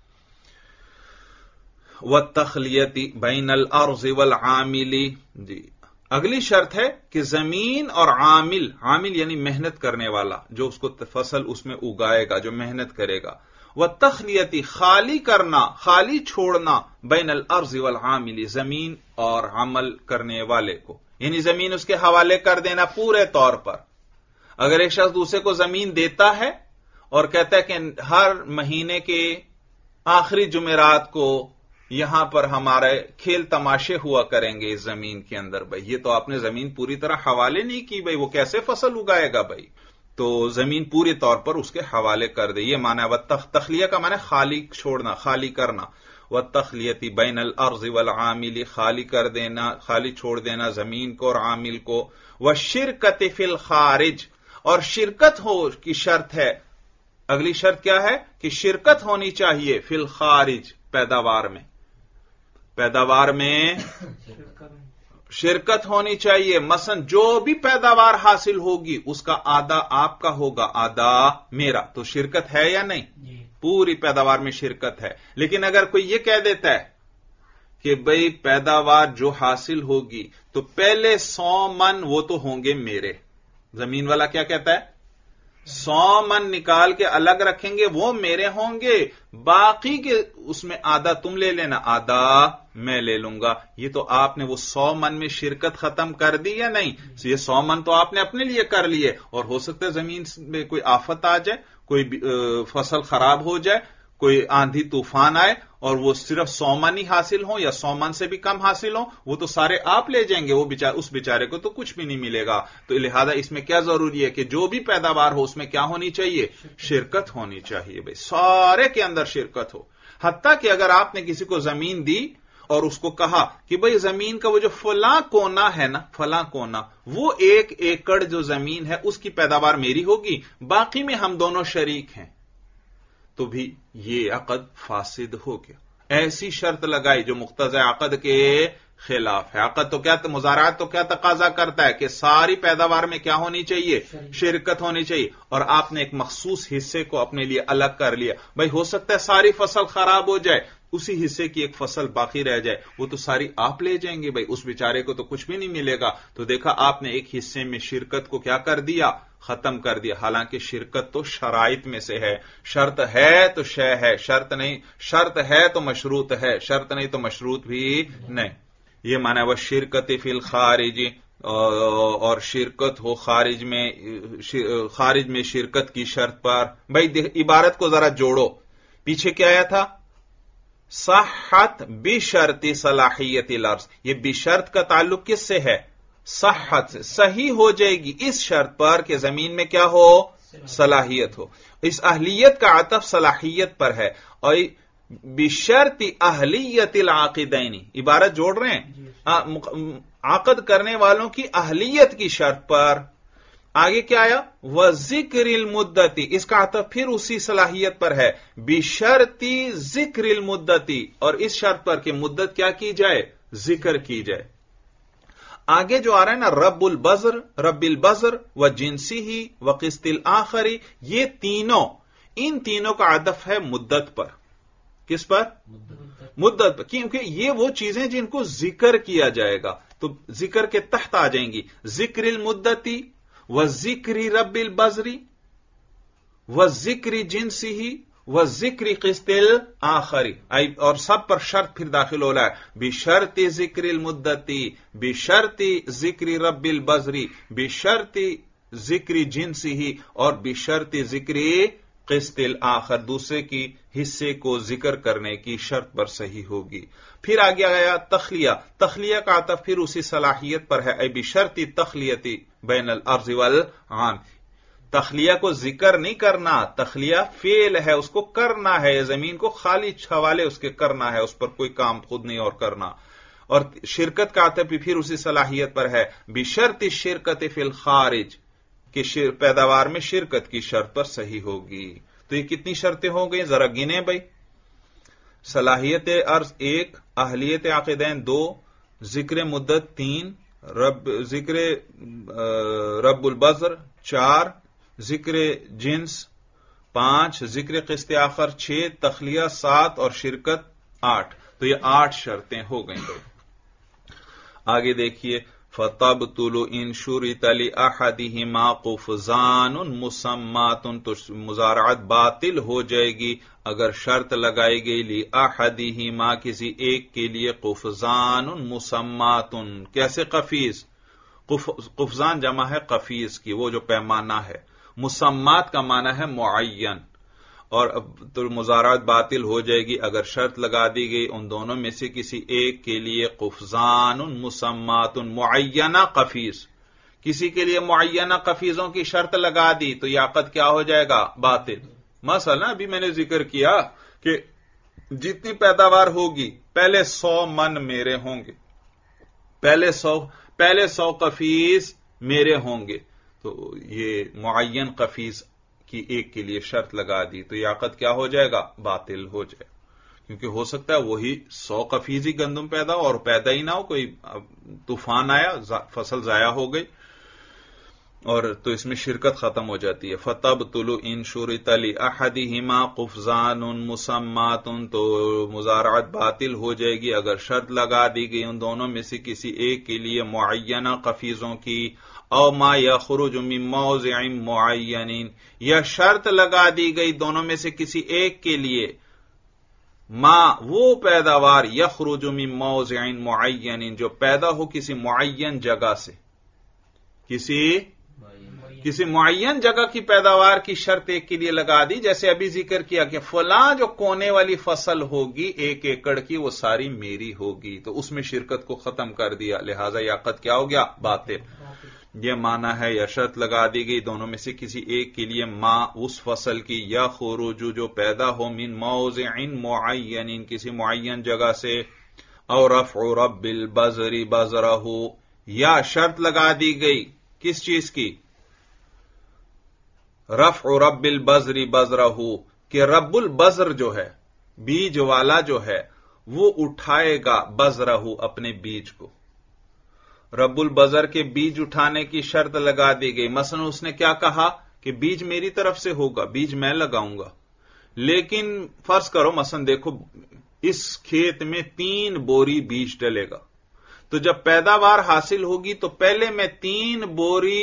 والتخلیۃ بین الارض والعامل. جی اگلی شرط ہے کہ زمین اور عامل یعنی محنت کرنے والا، جو اس کو فصل اس میں اگائے گا، جو محنت کرے گا. والتخلیۃ خالی کرنا، خالی چھوڑنا، بین الارض والعامل زمین اور عمل کرنے والے کو. یعنی زمین اس کے حوالے کر دینا پورے طور پر. اگر ایک شخص دوسرے کو زمین دیتا ہے اور کہتا ہے کہ ہر مہینے کے آخری جمعرات کو یہاں پر ہمارے کھیل تماشے ہوا کریں گے اس زمین کے اندر، بھائی یہ تو آپ نے زمین پوری طرح حوالے نہیں کی، بھائی وہ کیسے فصل اگائے گا بھائی؟ تو زمین پوری طور پر اس کے حوالے کر دے. یہ معنی ہے تخلیہ کا معنی خالی چھوڑنا، خالی کرنا. والتخلیتی بین الارض والعامل، خالی کر دینا، خالی چھوڑ دینا زمین کو اور عامل کو. والشرکت فی الخارج، اور شرکت ہو کی شرط ہے. اگلی شرط کیا ہے؟ کہ شرکت ہونی چاہیے فی الخارج، پیداوار میں. پیداوار میں شرکت ہونی چاہیے. مثلا جو بھی پیداوار حاصل ہوگی اس کا آدھا آپ کا ہوگا، آدھا میرا. تو شرکت ہے یا نہیں؟ پوری پیداوار میں شرکت ہے. لیکن اگر کوئی یہ کہہ دیتا ہے کہ بھئی پیداوار جو حاصل ہوگی تو پہلے 100 من وہ تو ہوں گے میرے. زمین والا کیا کہتا ہے؟ 100 من نکال کے الگ رکھیں گے، وہ میرے ہوں گے، باقی کے اس میں آدھا تم لے لینا، آدھا میں لے لوں گا. یہ تو آپ نے وہ 100 من میں شرکت ختم کر دی یا نہیں؟ یہ 100 من تو آپ نے اپنے لیے کر لیے، اور ہو سکتا ہے زمین میں کوئی آفت آ جائے، کوئی فصل خراب ہو جائے، کوئی آندھی طوفان آئے اور وہ صرف 100 من ہی حاصل ہوں یا 100 من سے بھی کم حاصل ہوں، وہ تو سارے آپ لے جائیں گے، وہ اس بیچارے کو تو کچھ بھی نہیں ملے گا. تو لہذا اس میں کیا ضروری ہے کہ جو بھی پیداوار ہو اس میں کیا ہونی چاہیے؟ شرکت ہونی چاہیے بھائی، سارے کے اندر شرکت ہو. حتیٰ کہ اگر آپ نے کسی کو زمین دی اور اس کو کہا کہ بھئی زمین کا وہ جو فلاں کونا ہے نا، فلاں کونا، وہ 1 ایکڑ جو زمین ہے اس کی پیداوار میری ہوگی، باقی میں ہم دونوں شریک ہیں، تو بھی یہ عقد فاسد ہو گیا. ایسی شرط لگائی جو مقتضی عقد کے خلاف ہے. عقد تو کیا، مزارعات تو کیا تقاضا کرتا ہے کہ ساری پیداوار میں کیا ہونی چاہیے؟ شرکت ہونی چاہیے. اور آپ نے ایک مخصوص حصے کو اپنے لیے الگ کر لیا. بھائی ہو سکتا ہے ساری فصل خراب ہو جائے، اسی حصے کی ایک فصل باقی رہ جائے، وہ تو ساری آپ لے جائیں گے، بھائی اس بیچارے کو تو کچھ بھی نہیں ملے گا. تو دیکھا آپ نے ایک حصے میں شرکت کو کیا کر دیا؟ ختم کر دیا. حالانکہ شرکت تو شرائط میں سے ہے. شرط ہے تو شے ہے، شرط نہیں، شرط ہے تو مشروط ہے، شرط نہیں تو مشروط بھی نہیں. یہ معنی وہ شرکت فی الخارج، اور شرکت ہو خارج میں شرکت کی شرط پر. بھائی عبارت کو ذرا جوڑو، پیچھے کیا آیا تھا؟ صحت بشرط صلاحیت الارض. یہ بشرط کا تعلق کس سے ہے؟ صحت سے، صحیح ہو جائے گی اس شرط پر کہ زمین میں کیا ہو؟ صلاحیت ہو. اس اہلیت کا عطف صلاحیت پر ہے. اور بشرط اہلیت العاقدین، عبارت جوڑ رہے ہیں، عقد کرنے والوں کی اہلیت کی شرط پر. آگے کیا آیا؟ وذکر المدتی، اس کا عطف پھر اسی صلاحیت پر ہے، بشرط ذکر المدتی، اور اس شرط پر کہ مدت کیا کی جائے؟ ذکر کی جائے. آگے جو آ رہا ہے نا، رب البذر و جنسی ہی و قسط الآخری، یہ تینوں، ان تینوں کا عطف ہے مدت پر. کس پر؟ مدت پر. کیونکہ یہ وہ چیزیں جن کو ذکر کیا جائے گا تو ذکر کے تحت آ جائیں گی. ذکر المدتی و ذکر رب البذری و ذکر جنسی ہی و ذکر قسط الآخری. اور سب پر شرط پھر داخل ہو رہا ہے، بشرط ذکر المدتی، بشرط ذکر رب البذری، بشرط ذکر جنسی ہی، اور بشرط ذکر قسط الآخر، دوسرے کی حصے کو ذکر کرنے کی شرط پر صحیح ہوگی. پھر آگے آیا تخلیہ. تخلیہ کا عطف پھر اسی صلاحیت پر ہے، اے بشرط تخلیتی بین الارض والعام. تخلیہ کو ذکر نہیں کرنا، تخلیہ فعل ہے، اس کو کرنا ہے، زمین کو خالی حوالے اس کے کرنا ہے، اس پر کوئی کام خود نہیں اور کرنا. اور شرکت کا عطف بھی پھر اسی صلاحیت پر ہے، بشرط شرکت فی الخارج، کہ پیداوار میں شرکت کی شرط پر صحیح ہوگی. تو یہ کتنی شرطیں ہو گئی؟ ذرا گنے بھائی. صلاحیت عرض 1، اہلیت عقدین 2، ذکر مدت 3، ذکر رب البذر 4، ذکر جنس 5، ذکر قسط آخر 6، تخلیہ 7 اور شرکت 8. تو یہ 8 شرطیں ہو گئیں بھائی. آگے دیکھیے، فَتَبْطُلُ إِنْ شُرِطَ لِأَحَدِهِمَا قُفْزَانٌ مُسَمَّاتٌ، تو مزارعت باطل ہو جائے گی اگر شرط لگائی گئی لِأَحَدِهِمَا، کسی ایک کے لیے، قُفْزَانٌ مُسَمَّاتٌ، کیسے قفیز؟ قفزان جمع ہے قفیز کی، وہ جو پیمانہ ہے. مسمات کا معنی ہے معین، اور تو مضارعت باطل ہو جائے گی اگر شرط لگا دی گئی ان دونوں میں سے کسی ایک کے لیے. قفزان مسمات معینہ قفیز، کسی کے لیے معینہ قفیزوں کی شرط لگا دی تو یہ عقد کیا ہو جائے گا؟ باطل. مثلا ابھی میں نے ذکر کیا کہ جتنی پیداوار ہوگی پہلے 100 من میرے ہوں گے، پہلے 100 قفیز میرے ہوں گے، تو یہ معین قفیز کی ایک کے لیے شرط لگا دی تو یہ عقد کیا ہو جائے گا؟ باطل ہو جائے، کیونکہ ہو سکتا ہے وہی 100 قفیز ہی گندم پیدا ہو اور پیدا ہی نہ ہو، کوئی طوفان آیا فصل ضائع ہو گئی، اور تو اس میں شرکت ختم ہو جاتی ہے. فَتَبْطُلُ إِن شُرِطَ لِأَحَدِهِمَا قُفْزَانٌ مُسَمَّاتٌ، تو مضارعت باطل ہو جائے گی اگر شرط لگا دی گئی ان دونوں میں سے کسی ایک کے لیے معینہ قفیزوں کی. او ما یخرج من موضع معین، یا شرط لگا دی گئی دونوں میں سے کسی ایک کے لیے ما وہ پیداوار یخرج من موضع معین جو پیدا ہو کسی معین جگہ سے، کسی معین جگہ کی پیداوار کی شرط ایک کے لیے لگا دی. جیسے ابھی ذکر کیا کہ فلاں جو کونے والی فصل ہوگی 1 ایکڑ کی وہ ساری میری ہوگی، تو اس میں شرکت کو ختم کر دیا، لہذا یہ عقد کیا ہو گیا؟ باطل. یہ معنی ہے یا شرط لگا دی گئی دونوں میں سے کسی ایک کے لیے ما اس فصل کی، یا خروج جو پیدا ہو من موضع معین کسی معین جگہ سے، او رفع رب البذر بذرہ، یا شرط لگا دی گئی کس چیز کی؟ رفع رب البذر بذرہ، کہ رب البذر جو ہے بیج والا جو ہے وہ اٹھائے گا بذرہ اپنے بیج کو. رب البذر کے بیج اٹھانے کی شرط لگا دی گئی. مثلا اس نے کیا کہا کہ بیج میری طرف سے ہوگا، بیج میں لگاؤں گا، لیکن فرض کرو مثلا دیکھو اس کھیت میں 3 بوری بیج ڈلے گا، تو جب پیداوار حاصل ہوگی تو پہلے میں 3 بوری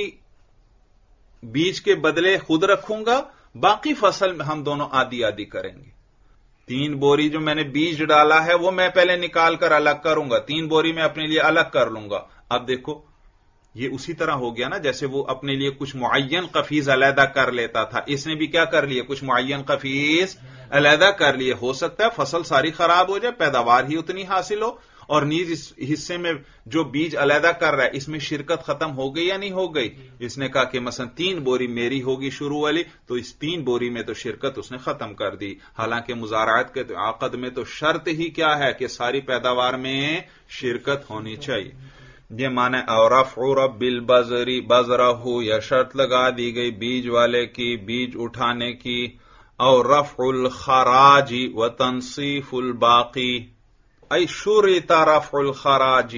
بیج کے بدلے خود رکھوں گا، باقی فصل ہم دونوں آدھی آدھی کریں گے. 3 بوری جو میں نے بیج ڈالا ہے وہ میں پہلے نکال کر الگ کروں گا، 3 بوری میں اپنے لیے الگ کر لوں گا. اب دیکھو یہ اسی طرح ہو گیا نا جیسے وہ اپنے لیے کچھ معین قفیز علیحدہ کر لیتا تھا، اس نے بھی کیا کر لیا؟ کچھ معین قفیز علیحدہ کر لیے. ہو سکتا ہے فصل ساری خراب ہو جائے، پیداوار ہی اتنی حاصل ہو، اور نیز اس حصے میں جو بیج علیحدہ کر رہا ہے اس میں شرکت ختم ہو گئی یا نہیں ہو گئی؟ اس نے کہا کہ مثلا 3 بوری میری ہوگی شروع والی، تو اس 3 بوری میں تو شرکت اس نے ختم کر دی. حالانکہ مضارعت کے عقد میں تو شرط ہی کیا ہے کہ ساری پیداوار میں شرکت ہونی چاہیے. یہ معنی او رفع رب البذر بذرہ، یا شرط لگا دی گئی بیج والے کی بیج اٹھانے کی. او رفع الخراج وتنصیف الباقی، ای شرط رفع الخراج،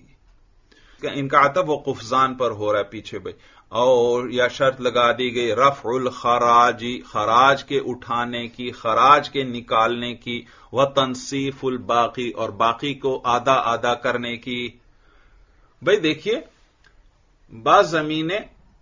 ان کا عطف وہ قفزان پر ہو رہا ہے پیچھے بھائی. اور یا شرط لگا دی گئی رفع الخراج، خراج کے اٹھانے کی، خراج کے نکالنے کی. وتنصیف الباقی، اور باقی کو آدھا آدھا کرنے کی. بھائی دیکھیے بعض زمینیں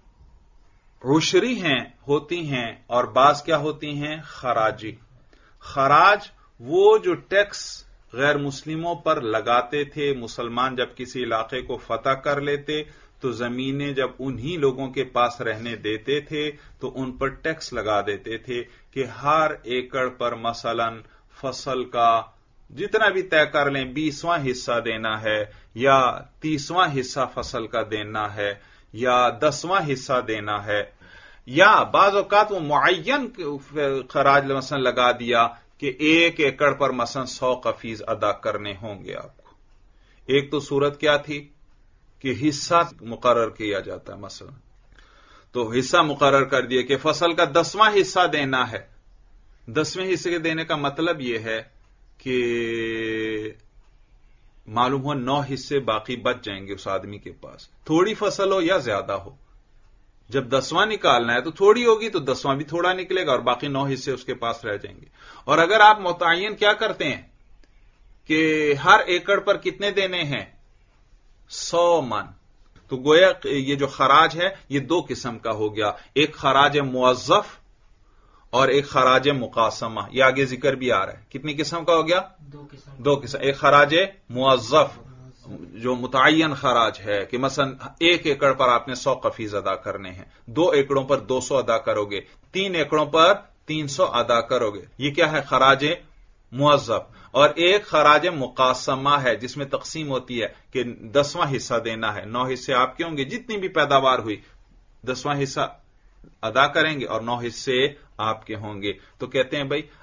عشری ہوتی ہیں اور بعض کیا ہوتی ہیں؟ خراجی. خراج وہ جو ٹیکس غیر مسلموں پر لگاتے تھے، مسلمان جب کسی علاقے کو فتح کر لیتے تو زمینیں جب انہی لوگوں کے پاس رہنے دیتے تھے تو ان پر ٹیکس لگا دیتے تھے کہ ہر ایکڑ پر مثلا فصل کا جتنا بھی طے کر لیں 20واں حصہ دینا ہے، یا 30واں حصہ فصل کا دینا ہے، یا 10واں حصہ دینا ہے. یا بعض اوقات وہ معین خراج مثلا لگا دیا کہ 1 ایکڑ پر مثلا 100 قفیز ادا کرنے ہوں گے آپ کو. ایک تو صورت کیا تھی کہ حصہ مقرر کیا جاتا ہے، مثلا تو حصہ مقرر کر دیا کہ فصل کا 10واں حصہ دینا ہے. 10ویں حصے کے دینے کا مطلب یہ ہے کہ معلوم ہو 9 حصے باقی بچ جائیں گے اس آدمی کے پاس، تھوڑی فصل ہو یا زیادہ ہو. جب 10واں نکالنا ہے تو تھوڑی ہوگی تو 10واں بھی تھوڑا نکلے گا اور باقی 9 حصے اس کے پاس رہ جائیں گے. اور اگر آپ متعین کیا کرتے ہیں کہ ہر ایکڑ پر کتنے دینے ہیں؟ 100 من، تو گویا یہ جو خراج ہے یہ 2 قسم کا ہو گیا، ایک خراج موظف اور ایک خراج مقاسمہ. یہ آگے ذکر بھی آ رہا ہے. کتنی قسم کا ہو گیا؟ 2 قسم. ایک خراج موظف جو متعین خراج ہے کہ مثلا 1 ایکڑ پر آپ نے 100 قفیز ادا کرنے ہیں، 2 ایکڑوں پر 200 ادا کرو گے، 3 ایکڑوں پر 300 ادا کرو گے، یہ کیا ہے؟ خراج موظف. اور ایک خراج مقاسمہ ہے جس میں تقسیم ہوتی ہے کہ 10واں حصہ دینا ہے، 9 حصے آپ کے ہوں گے، جتنی بھی پیداوار ہوئی 10واں حصہ ادا کریں گے اور 9 حصے آپ کے ہوں گے. تو کہتے ہیں بھائی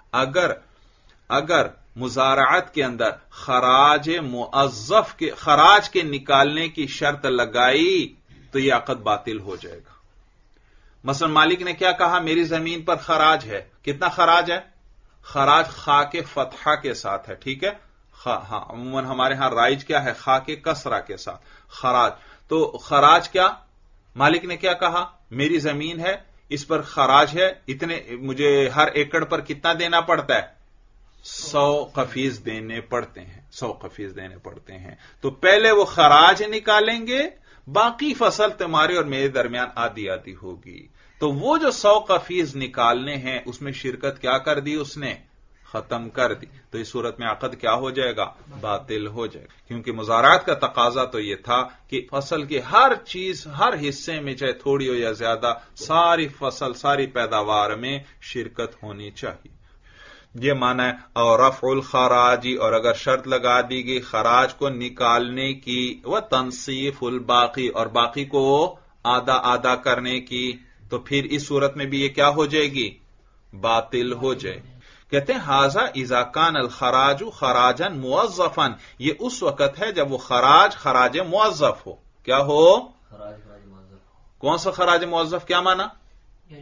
اگر مزارعت کے اندر خراج موظف کے خراج کے نکالنے کی شرط لگائی تو یہ عقد باطل ہو جائے گا. مثلا مالک نے کیا کہا؟ میری زمین پر خراج ہے. کتنا خراج ہے؟ خراج خا کے فتحہ کے ساتھ ہے، ٹھیک ہے. ہاں عموماً ہمارے ہاں رائج کیا ہے؟ خا کے کسرہ کے ساتھ خراج. تو خراج کیا؟ مالک نے کیا کہا؟ میری زمین ہے، اس پر خراج ہے اتنے، مجھے ہر ایکڑ پر کتنا دینا پڑتا ہے؟ 100 قفیز دینے پڑتے ہیں، 100 قفیز دینے پڑتے ہیں. تو پہلے وہ خراج نکالیں گے، باقی فصل تمہارے اور میرے درمیان آدھی آدھی ہوگی. تو وہ جو 100 قفیز نکالنے ہیں اس میں شرکت کیا کر دی؟ اس نے ختم کر دی. تو اس صورت میں عقد کیا ہو جائے گا؟ باطل ہو جائے گا. کیونکہ مزارعات کا تقاضا تو یہ تھا کہ فصل کی ہر چیز، ہر حصے میں چاہے تھوڑی ہو یا زیادہ، ساری فصل، ساری پیداوار میں شرکت ہونی چاہیے. یہ معنی ہے. اور رفع الخراجی، اور اگر شرط لگا دی گئی خراج کو نکالنے کی، وہ تنصیف الباقی، اور باقی کو آدھا آدھا کرنے کی، تو پھر اس صورت میں بھی یہ کیا ہو جائے گی؟ باطل ہو جائے. کہتے ہیں ھذا اذا کان الخراج خراجا موظفا، یہ اس وقت ہے جب وہ خراج موظف ہو. کیا ہو؟ خراج موظف. کون سا خراج موظف؟ کیا معنی؟ یعنی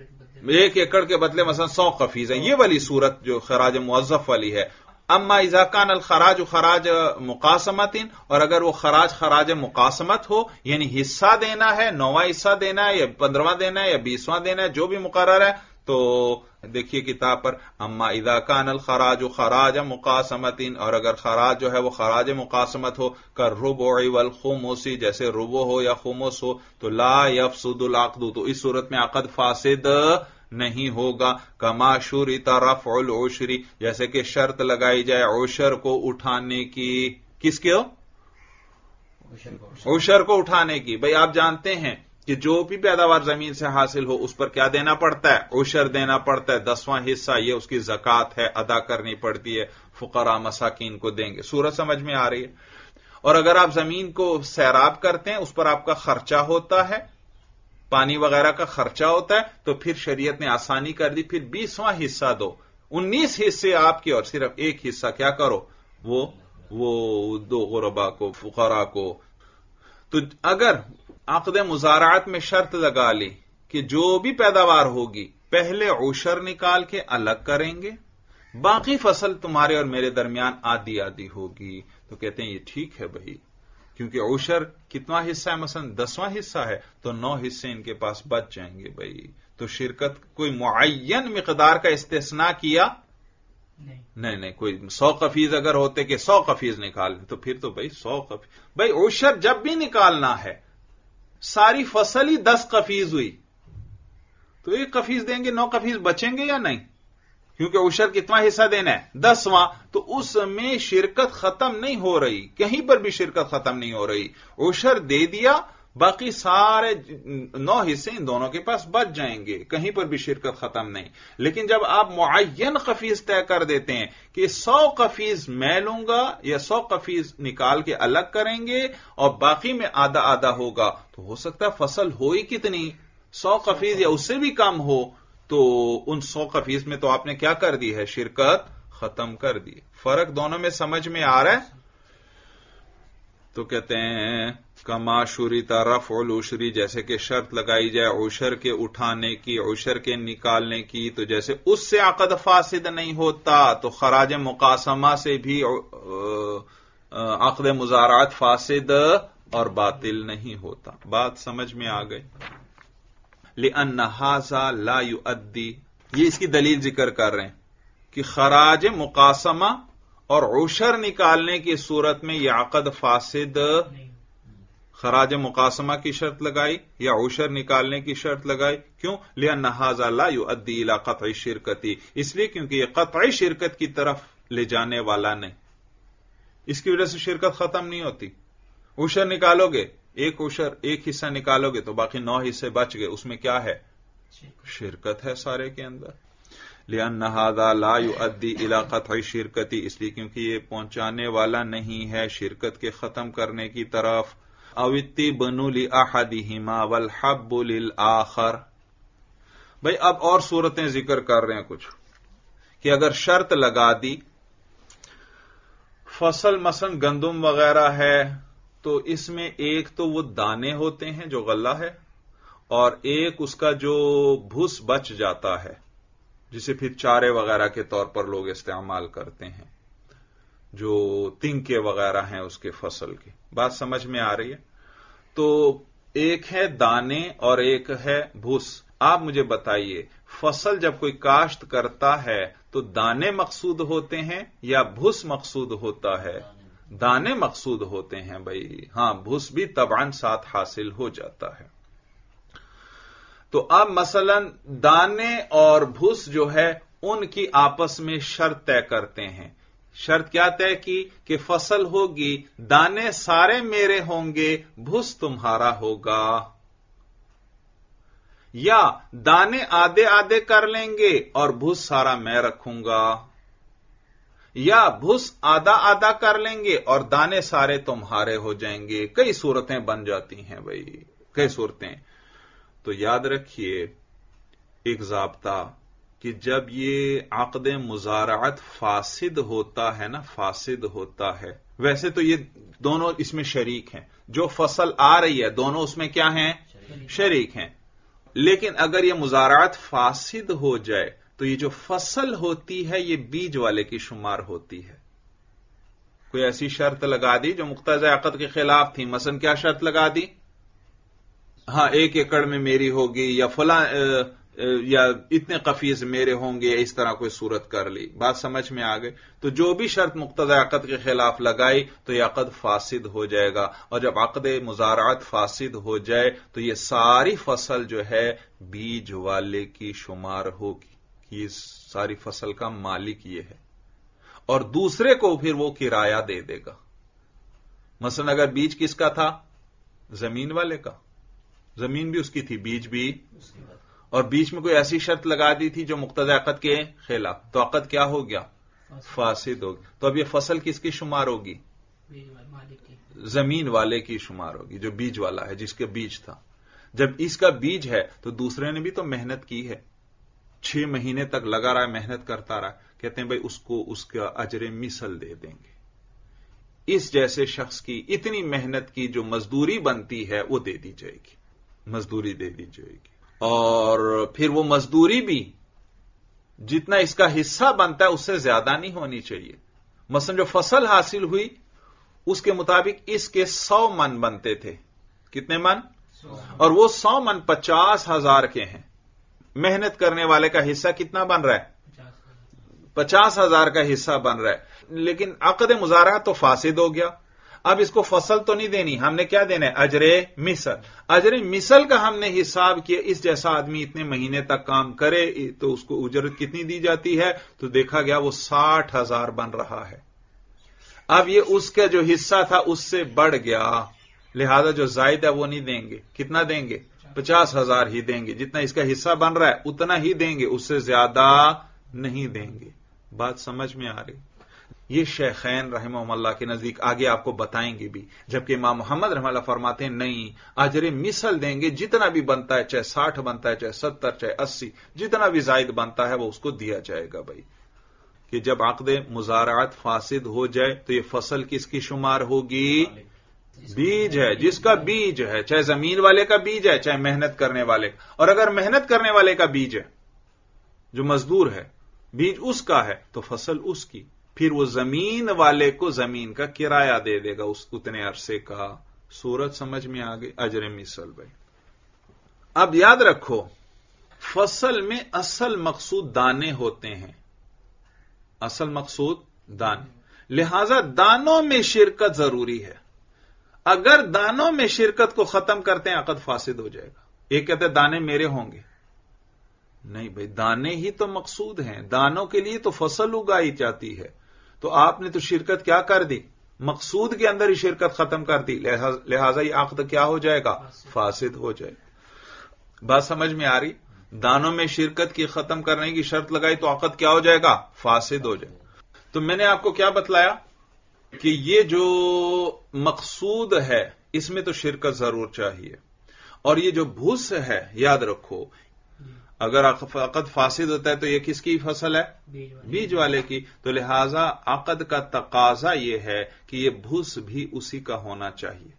1 ایکڑ کے بدلے مثلا 100 قفیز ہے، یہ والی صورت جو خراج موظف والی ہے. اما اذا کان الخراج خراج مقاسمت، اور اگر وہ خراج مقاسمت ہو، یعنی حصہ دینا ہے، 9واں حصہ دینا ہے یا 15واں دینا ہے یا 20واں دینا ہے، جو بھی مقرر ہے. تو دیکھیے کتاب پر، اما اذا کان الخراج خراج مقاسمت، اور اگر خراج جو ہے وہ خراج مقاسمت ہو، کالربع والخمس، جیسے ربع ہو یا خمس ہو، تو لا یفسد العقد، تو اس صورت میں عقد فاسد نہیں ہوگا. کما شرط رفع العشر، جیسے کہ شرط لگائی جائے عشر کو اٹھانے کی. کس کے؟ عشر کو اٹھانے کی. بھئی آپ جانتے ہیں کہ جو بھی پیداوار زمین سے حاصل ہو اس پر کیا دینا پڑتا ہے؟ عشر دینا پڑتا ہے. 10واں حصہ یہ اس کی زکوٰۃ ہے، ادا کرنی پڑتی ہے، فقراء مساکین کو دیں گے. صورت سمجھ میں آ رہی ہے؟ اور اگر آپ زمین کو سیراب کرتے ہیں، اس پر آپ کا خرچہ ہوتا ہے، پانی وغیرہ کا خرچہ ہوتا ہے، تو پھر شریعت نے آسانی کر دی، پھر 20واں حصہ دو. 19 حصے آپ کے اور صرف 1 حصہ کیا کرو؟ وہ دو غربا کو، فقراء کو. تو اگر عقد مزارعت میں شرط لگا لی کہ جو بھی پیداوار ہوگی پہلے عشر نکال کے الگ کریں گے، باقی فصل تمہارے اور میرے درمیان آدھی آدھی ہوگی، تو کہتے ہیں یہ ٹھیک ہے بھائی، کیونکہ عشر کتنا حصہ ہے؟ مثلا 10واں حصہ ہے، تو 9 حصے ان کے پاس بچ جائیں گے بھائی. تو شرکت کوئی معین مقدار کا استثناء کیا نہیں. کوئی 100 قفیز اگر ہوتے کہ 100 قفیز نکالیں، تو پھر تو بھائی 100 قفیز. بھائی عشر جب بھی نکالنا ہے، ساری فصل ہی 10 قفیز ہوئی تو 1 قفیز دیں گے، 9 قفیز بچیں گے یا نہیں؟ کیونکہ عشر کتنا حصہ دینا ہے؟ 10واں. تو اس میں شرکت ختم نہیں ہو رہی، کہیں پر بھی شرکت ختم نہیں ہو رہی. عشر دے دیا، باقی سارے 9 حصے ان دونوں کے پاس بچ جائیں گے، کہیں پر بھی شرکت ختم نہیں. لیکن جب آپ معین قفیز طے کر دیتے ہیں کہ 100 قفیز میں لوں گا یا 100 قفیز نکال کے الگ کریں گے اور باقی میں آدھا آدھا ہوگا، تو ہو سکتا ہے فصل ہوئی کتنی؟ 100 قفیز یا اس سے بھی کم ہو. تو ان 100 قفیز میں تو آپ نے کیا کر دی ہے؟ شرکت ختم کر دی. فرق دونوں میں سمجھ میں آ رہا ہے؟ تو کہتے ہیں کما شرط رفع العشر، جیسے کہ شرط لگائی جائے عشر کے اٹھانے کی، عشر کے نکالنے کی، تو جیسے اس سے عقد فاسد نہیں ہوتا، تو خراج مقاسمہ سے بھی عقد مزارعت فاسد اور باطل نہیں ہوتا. بات سمجھ میں آ گئی؟ لأن ھذا لا يؤدي، یہ اس کی دلیل ذکر کر رہے ہیں کہ خراج مقاسمہ اور عشر نکالنے کی صورت میں یہ عقد فاسد. خراج مقاسمہ کی شرط لگائی یا عشر نکالنے کی شرط لگائی، کیوں؟ لأن ھذا لا يؤدي الى قطع الشرکت، اس لیے کیونکہ یہ قطعی شرکت کی طرف لے جانے والا نہیں. इसकी वजह से शिरकत खत्म नहीं होती। उशर निकालोगे, एक हिस्सा निकालोगे तो बाकी 9 हिस्से बच गए, उसमें क्या है? शिरकत है सारे के अंदर। लिअन्न हाज़ा ला युअद्दी इला क़त्इ शिरकती, इसलिए क्योंकि ये पहुंचाने वाला नहीं है शिरकत के खत्म करने की तरफ। अवित्ती बनु लि अहदिहिमा वल हब्बु लिल आखर। भाई अब और सूरतें जिक्र कर रहे हैं कुछ कि अगर शर्त लगा दी, फसल मसलन गंदुम वगैरह है तो इसमें एक तो वो दाने होते हैं जो गल्ला है, और एक उसका जो भूस बच जाता है जिसे फिर चारे वगैरह के तौर पर लोग इस्तेमाल करते हैं, जो तिनके वगैरह हैं उसके फसल की। बात समझ में आ रही है? तो एक है दाने और एक है भूस। आप मुझे बताइए, फसल जब कोई काश्त करता है तो दाने मकसूद होते हैं या भूस मकसूद होता है? दाने मकसूद होते हैं भाई। हां, भूस भी तबान साथ हासिल हो जाता है। तो अब मसलन दाने और भूस जो है उनकी आपस में शर्त तय करते हैं। शर्त क्या तय की कि फसल होगी, दाने सारे मेरे होंगे, भूस तुम्हारा होगा, या दाने आधे आधे कर लेंगे और भूस सारा मैं रखूंगा, या भूस आधा आधा कर लेंगे और दाने सारे तुम्हारे हो जाएंगे। कई सूरतें बन जाती हैं भाई, कई सूरतें। तो याद रखिए एक ज़ाब्ता कि जब ये अक़द मुज़ारअत फासिद होता है ना, फासिद होता है, वैसे तो ये दोनों इसमें शरीक हैं, जो फसल आ रही है दोनों उसमें क्या हैं? शरीक हैं। लेकिन अगर ये मुज़ारअत फासिद हो जाए तो ये जो फसल होती है ये बीज वाले की शुमार होती है। कोई ऐसी शर्त लगा दी जो मुक़्तज़ा अक़द के खिलाफ थी। मसलन क्या शर्त लगा दी? हां, 1 एकड़ में मेरी होगी, या फला या इतने कफीज मेरे होंगे, इस तरह कोई सूरत कर ली। बात समझ में आ गई? तो जो भी शर्त मुक़्तज़ा अक़द के खिलाफ लगाई तो यह अक़द फासिद हो जाएगा, और जब अक़द मुज़ारअत फासिद हो जाए तो यह सारी फसल जो है बीज वाले की शुमार होगी कि इस सारी फसल का मालिक ये है, और दूसरे को फिर वो किराया दे देगा। मसलन अगर बीज किसका था? जमीन वाले का। जमीन भी उसकी थी, बीज भी, और बीच में कोई ऐसी शर्त लगा दी थी जो मुक़्तज़ा अक़द के खिलाफ, तो अक़द क्या हो गया? फासिद हो गया। तो अब यह फसल किसकी शुमार होगी? जमीन वाले की शुमार होगी, जो बीज वाला है, जिसके बीज था। जब इसका बीज है तो दूसरे ने भी तो मेहनत की है, 6 महीने तक लगा रहा है, मेहनत करता रहा। कहते हैं भाई उसको उसका अजर मिसल दे देंगे। इस जैसे शख्स की इतनी मेहनत की जो मजदूरी बनती है वो दे दी जाएगी, मजदूरी दे दी जाएगी। और फिर वो मजदूरी भी जितना इसका हिस्सा बनता है उससे ज्यादा नहीं होनी चाहिए। मसलन जो फसल हासिल हुई उसके मुताबिक इसके 100 मन बनते थे। कितने मन? 100। और वो 100 मन 50,000 के हैं। मेहनत करने वाले का हिस्सा कितना बन रहा है? 50,000 का हिस्सा बन रहा है। लेकिन अक़द मुज़ारअ तो फासिद हो गया। अब इसको फसल तो नहीं देनी, हमने क्या देना है? अजरे मिसल। अजरे मिसल का हमने हिसाब किया, इस जैसा आदमी इतने महीने तक काम करे तो उसको उजरत कितनी दी जाती है, तो देखा गया वो 60,000 बन रहा है। अब ये उसका जो हिस्सा था उससे बढ़ गया, लिहाजा जो जायद है वो नहीं देंगे। कितना देंगे? 50,000 ही देंगे। जितना इसका हिस्सा बन रहा है उतना ही देंगे, उससे ज्यादा नहीं देंगे। बात समझ में आ रही? ये शेखैन रहमहुल्लाह के नजदीक आगे आपको बताएंगे भी, जबकि इमाम मोहम्मद रहमहुल्लाह फरमाते हैं नहीं, अजर मिसल देंगे, जितना भी बनता है, चाहे 60 बनता है, चाहे 70, चाहे 80, जितना भी जायद बनता है वो उसको दिया जाएगा। भाई कि जब अक़द मुज़ारअत फासिद हो जाए तो ये फसल किसकी शुमार होगी? बीज है, जिसका बीज है, चाहे जमीन वाले का बीज है, चाहे मेहनत करने वाले का। और अगर मेहनत करने वाले का बीज है, जो मजदूर है, बीज उसका है, तो फसल उसकी। फिर वो जमीन वाले को जमीन का किराया दे देगा उस उतने अरसे का। सूरत समझ में आ गई? अजर मिसल। भाई अब याद रखो, फसल में असल मकसूद दाने होते हैं, असल मकसूद दाने, लिहाजा दानों में शिरकत जरूरी है। अगर दानों में शिरकत को खत्म करते हैं अक़द फासिद हो जाएगा। एक कहते हैं दाने मेरे होंगे, नहीं भाई, दाने ही तो मकसूद हैं, दानों के लिए तो फसल उगाई जाती है। तो आपने तो शिरकत क्या कर दी? مقصود کے اندر ہی شرکت ختم کر دی، لہذا یہ عقد کیا ہو جائے گا؟ فاسد ہو جائے گا۔ بات سمجھ میں آ رہی؟ دانوں میں شرکت کی ختم کرنے کی شرط لگائی تو عقد کیا ہو جائے گا؟ فاسد ہو جائے گا۔ تو میں نے آپ کو کیا بتلایا کہ یہ جو مقصود ہے اس میں تو شرکت ضرور چاہیے، اور یہ جو بھس ہے یاد رکھو، اگر عقد فاسد ہوتا ہے تو یہ کس کی فصل ہے؟ بیج والے کی، تو لہذا عقد کا تقاضا یہ ہے کہ یہ بھس بھی اسی کا ہونا چاہیے۔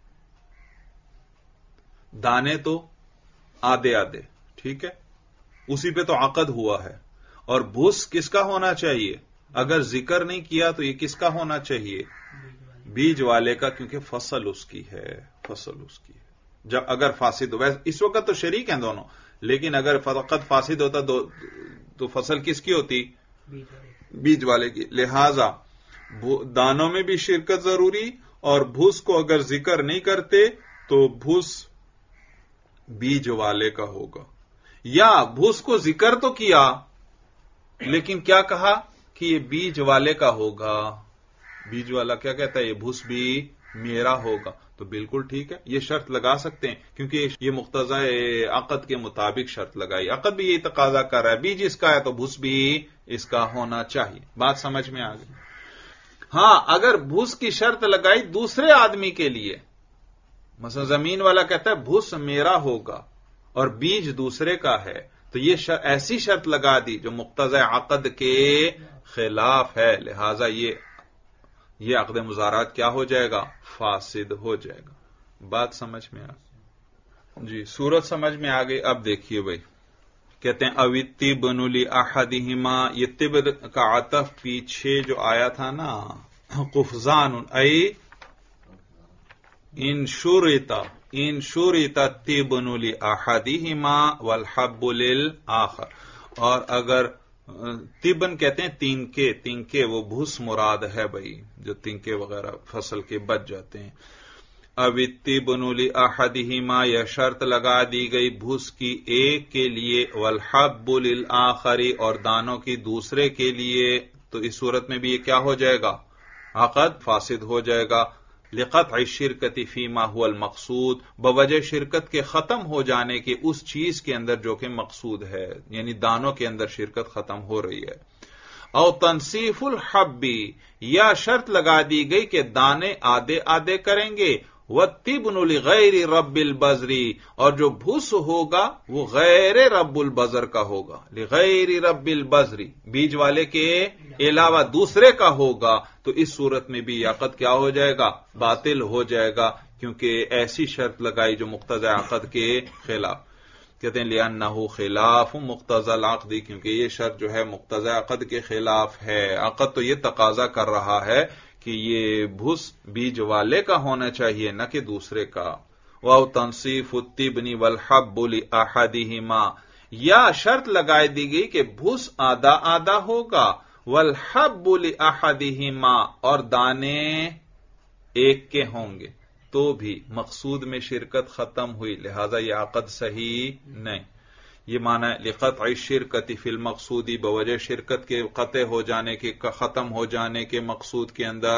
دانے تو آدھے آدھے، ٹھیک ہے، اسی پہ تو عقد ہوا ہے، اور بھس کس کا ہونا چاہیے؟ اگر ذکر نہیں کیا تو یہ کس کا ہونا چاہیے؟ بیج والے کا، کیونکہ فصل اس کی ہے، فصل اس کی ہے۔ جب اگر فاسد ہو، ویسے اس وقت تو شریک ہیں دونوں، لیکن اگر فقط فاسد ہوتا تو فصل کس کی ہوتی؟ بیج والے کی۔ لہذا دانوں میں بھی شرکت ضروری، اور بھس کو اگر ذکر نہیں کرتے تو بھس بیج والے کا ہوگا، یا بھس کو ذکر تو کیا لیکن کیا کہا کہ یہ بیج والے کا ہوگا، بیج والا کیا کہتا ہے؟ یہ بھس بھی میرا ہوگا، تو بالکل ٹھیک ہے، یہ شرط لگا سکتے ہیں، کیونکہ یہ مقتضی عقد کے مطابق شرط لگائی، عقد بھی یہی تقاضا کر رہا ہے، بیج اس کا ہے تو بھس بھی اس کا ہونا چاہیے۔ بات سمجھ میں آ گئی؟ ہاں، اگر بھس کی شرط لگائی دوسرے آدمی کے لیے، مثلا زمین والا کہتا ہے بھس میرا ہوگا اور بیج دوسرے کا ہے، تو یہ ایسی شرط لگا دی جو مقتضی عقد کے خلاف ہے، لہذا یہ عقد مزارات کیا ہو جائے گا؟ فاسد ہو جائے گا۔ بات سمجھ میں آ گئی؟ جی، صورت سمجھ میں آ گئی؟ اب دیکھیے بھائی، کہتے ہیں اوِتِّبْنُ لِأَحَدِهِمَا، یہ طب کا عطف پیچھے جو آیا تھا نا، قفزان ای ان شرط التِّبْنُ لِأَحَدِهِمَا وَالْحَبُّ لِلْآخَرِ، اور اگر تبن کہتے ہیں تینکے وہ بھس مراد ہے بھائی، جو تینکے وغیرہ فصل کے بچ جاتے ہیں۔ اب التِّبْنُ لِأَحَدِهِمَا، یا شرط لگا دی گئی بھس کی ایک کے لیے، وَالْحَبُّ لِلْآخَرِ، اور دانوں کی دوسرے کے لیے، تو اس صورت میں بھی یہ کیا ہو جائے گا؟ عقد فاسد ہو جائے گا۔ لِقَطْعِ الشِّرْكَةِ فِيمَا هُوَ الْمَقْصُودُ، بوجہ شرکت کے ختم ہو جانے کے اس چیز کے اندر جو کہ مقصود ہے، یعنی دانوں کے اندر شرکت ختم ہو رہی ہے۔ او تنصیف الحب، یا شرط لگا دی گئی کہ دانے آدھے آدھے کریں گے، وَالتِّبْنُ لِغَيْرِ رَبِّ الْبَذْرِ، اور جو بھس ہوگا وہ غیر رب البذر کا ہوگا، لِغَيْرِ رَبِّ الْبَذْرِ، بیج والے کے علاوہ دوسرے کا ہوگا، تو اس صورت میں بھی عقد کیا ہو جائے گا؟ باطل ہو جائے گا، کیونکہ ایسی شرط لگائی جو مقتضی عقد کے خلاف۔ کہتے ہیں لِأَنَّهُ خِلَافُ مُقْتَضَى الْعَقْدِ، کیونکہ یہ شرط جو ہے مقتضی عقد کے خلاف ہے۔ عقد تو یہ تقاضا کر رہا ہے کہ یہ بھس بیج والے کا ہونا چاہیے، نہ کہ دوسرے کا۔ وَأَوْ تَنصِيفُ التِّبْنِ وَالْحَبُّ لِأَحَدِهِمَا، یا شرط لگائی دی گئی کہ بھس آدھا آدھا ہوگا، وَالْحَبُّ لِأَحَدِهِمَا، اور دانے ایک کے ہوں گے، تو بھی مقصود میں شرکت ختم ہوئی، لہذا یہ عقد صحیح نہیں۔ یہ معنی ہے لِقَطْعِ الشِّرْكَةِ فِي الْمَقْصُودِ، بوجہ شرکت کے قطع ہو جانے کے، ختم ہو جانے کے مقصود کے اندر۔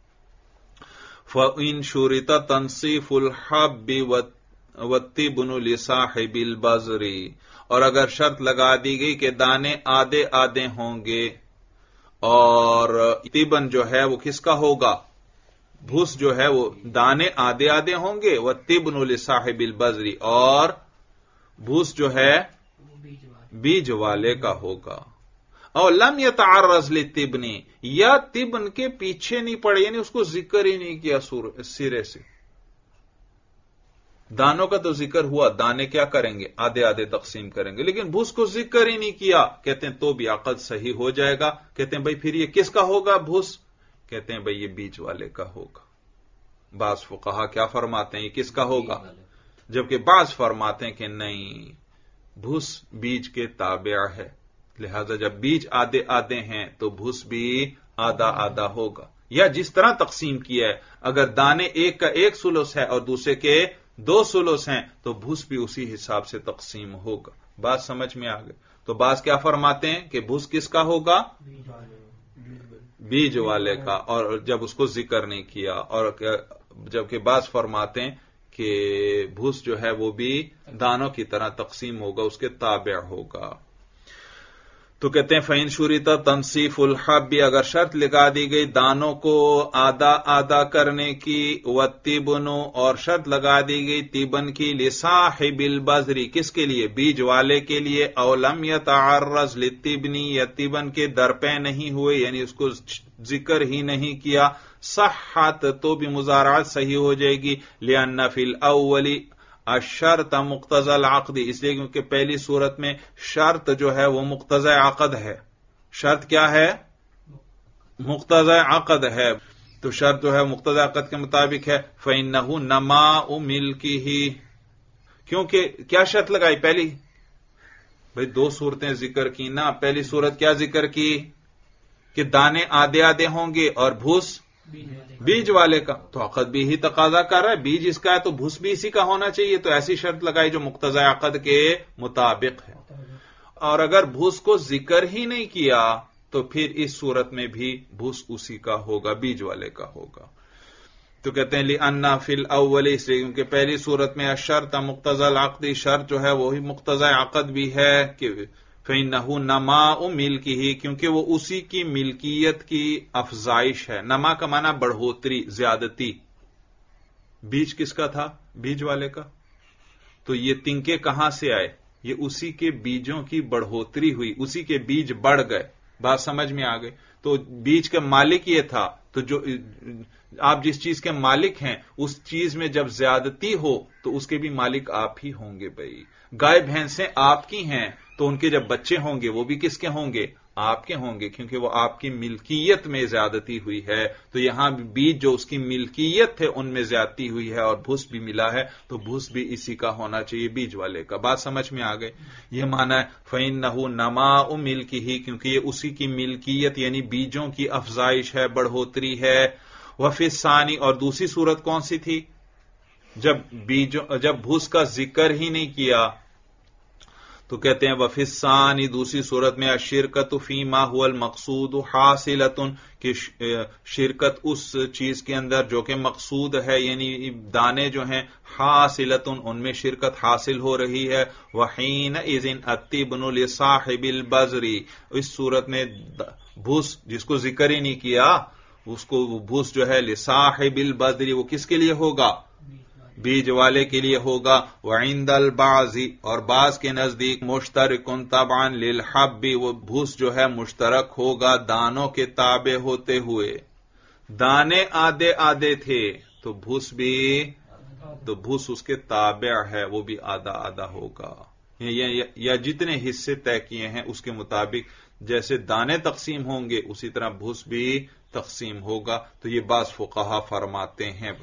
فَإِن شُرِطَ تَنصِيفُ الْحَبِّ وَالتِّبْنُ لِصَاحِبِ الْبَذْرِ، اور اگر شرط لگا دی گئی کہ دانے آدھے آدھے ہوں گے، اور تبن جو ہے وہ کس کا ہوگا؟ بھس جو ہے وہ دانے آدھے آدھے ہوں گے، وَالتِّبْنُ لِصَاحِبِ الْبَذْرِ، اور بھس جو ہے بیج والے کا ہوگا۔ اور لم يتعرض للتبن، یا تبن کے پیچھے نہیں پڑے، یعنی اس کو ذکر ہی نہیں کیا سرے سے۔ دانوں کا تو ذکر ہوا، دانے کیا کریں گے؟ آدھے آدھے تقسیم کریں گے، لیکن بھس کو ذکر ہی نہیں کیا، کہتے ہیں تو بھی عقد صحیح ہو جائے گا۔ کہتے ہیں بھائی پھر یہ کس کا ہوگا بھس؟ کہتے ہیں بھائی یہ بیج والے کا ہوگا۔ بعض فقہا کیا فرماتے ہیں؟ یہ کس کا ہوگا؟ جبکہ بعض فرماتے ہیں کہ نہیں، بھس بیج کے تابع ہے، لہذا جب بیج آدھے آدھے ہیں تو بھس بھی آدھا آدھا ہوگا، یا جس طرح تقسیم کیا ہے، اگر دانے ایک کا 1 ثلث ہے اور دوسرے کے 2 ثلث ہیں تو بھس بھی اسی حساب سے تقسیم ہوگا۔ بات سمجھ میں آ گئی؟ تو بعض کیا فرماتے ہیں کہ بھس کس کا ہوگا؟ बीज वाले का, और जब उसको जिक्र नहीं किया, और जबकि बाज फरमाते हैं कि भूस जो है वो भी दानों की तरह तकसीम होगा, उसके ताबे होगा। तो कहते हैं फ़इन शुरिता तनसीफुल हब्बी, अगर शर्त लगा दी गई दानों को आधा आधा करने की, व तिबनो, और शर्त लगा दी गई तिबन की, लिसाहिबिल बजरी, किसके लिए? बीज वाले के लिए, औलम यतअर्रज लितिबनी, या तिबन के दरपे नहीं हुए, यानी उसको जिक्र ही नहीं किया, सह्हत, तो भी मुजारात सही हो जाएगी, लिअन्ना फिल अव्वली अशर्त मुक्तज़ल अक़द, इसलिए क्योंकि पहली सूरत में शर्त जो है वो मुक्तज़ा अक़द है। शर्त क्या है? मुक्तज़ा अक़द है। तो शर्त जो है मुक्तज़ा अक़द के मुताबिक है। फ़इन्नहु नमाउ मिल्किही, क्योंकि क्या शर्त लगाई पहली? भाई दो सूरतें जिक्र की ना। पहली सूरत क्या जिक्र की? कि दाने आधे आधे होंगे और भूस बीज वाले का। तो अक़द भी ही तकाजा कर रहा है, बीज इसका है तो भूस भी इसी का होना चाहिए। तो ऐसी शर्त लगाई जो मुक्तज़ा अक़द के मुताबिक है। और अगर भूस को जिक्र ही नहीं किया तो फिर इस सूरत में भी भूस उसी का होगा, बीज वाले का होगा। तो कहते हैं लिअन्ना फिल अव्वल, इसलिए क्योंकि पहली सूरत में अशर्त मुक्तज़ल अक़द, शर्त जो है वही मुक्तज़ा अक़द भी है कि फ़इन्नहु नमाउ मिल्किही, क्योंकि वो उसी की मिल्कियत की अफजाइश है। नमा का माना बढ़ोतरी, ज्यादती। बीज किसका था? बीज वाले का। तो ये तिनके कहां से आए? ये उसी के बीजों की बढ़ोतरी हुई, उसी के बीज बढ़ गए। बात समझ में आ गई? तो बीज का मालिक ये था। तो जो आप जिस चीज के मालिक हैं उस चीज में जब ज्यादती हो तो उसके भी मालिक आप ही होंगे। भाई गाय भैंसें आपकी हैं तो उनके जब बच्चे होंगे वो भी किसके होंगे? आपके होंगे, क्योंकि वो आपकी मिल्कियत में ज्यादती हुई है। तो यहां बीज जो उसकी मिल्कियत है उनमें ज्यादती हुई है और भूस भी मिला है, तो भूस भी इसी का होना चाहिए, बीज वाले का। बात समझ में आ गई? यह माना है फ़इन्नहु नमाउ मिल्किही, क्योंकि ये उसी की मिल्कियत यानी बीजों की अफजाइश है, बढ़ोतरी है। वफ़िस्सानी, और दूसरी सूरत कौन सी थी? जब भूस का जिक्र ही नहीं किया। तो कहते हैं वफ़िस्सानी, दूसरी सूरत में अशिरकत फीमा हुवल मकसूद हासिलतुन, कि शिरकत उस चीज के अंदर जो कि मकसूद है, यानी दाने जो हैं हासिलतुन, उनमें शिरकत हासिल हो रही है। वहीन इज़िन अत्तिबनु लिसाहिबिल बजरी, इस सूरत में भूस जिसको जिक्र ही नहीं किया उसको भूस जो है लिसाहिबिल बजरी, वो किसके लिए होगा? बीज वाले के लिए होगा। वइंदल बाज़ी, और बाज के नजदीक मुश्तरकुन तबान लिल हब्बी, वो भूस जो है मुश्तरक होगा दानों के ताबे होते हुए। दाने आधे आधे थे तो भूस उसके ताबे है, वो भी आधा आधा होगा। या जितने हिस्से तय किए हैं उसके मुताबिक जैसे दाने तकसीम होंगे उसी तरह भूस भी तकसीम होगा। तो ये बाज़ फुक़हा फरमाते हैं।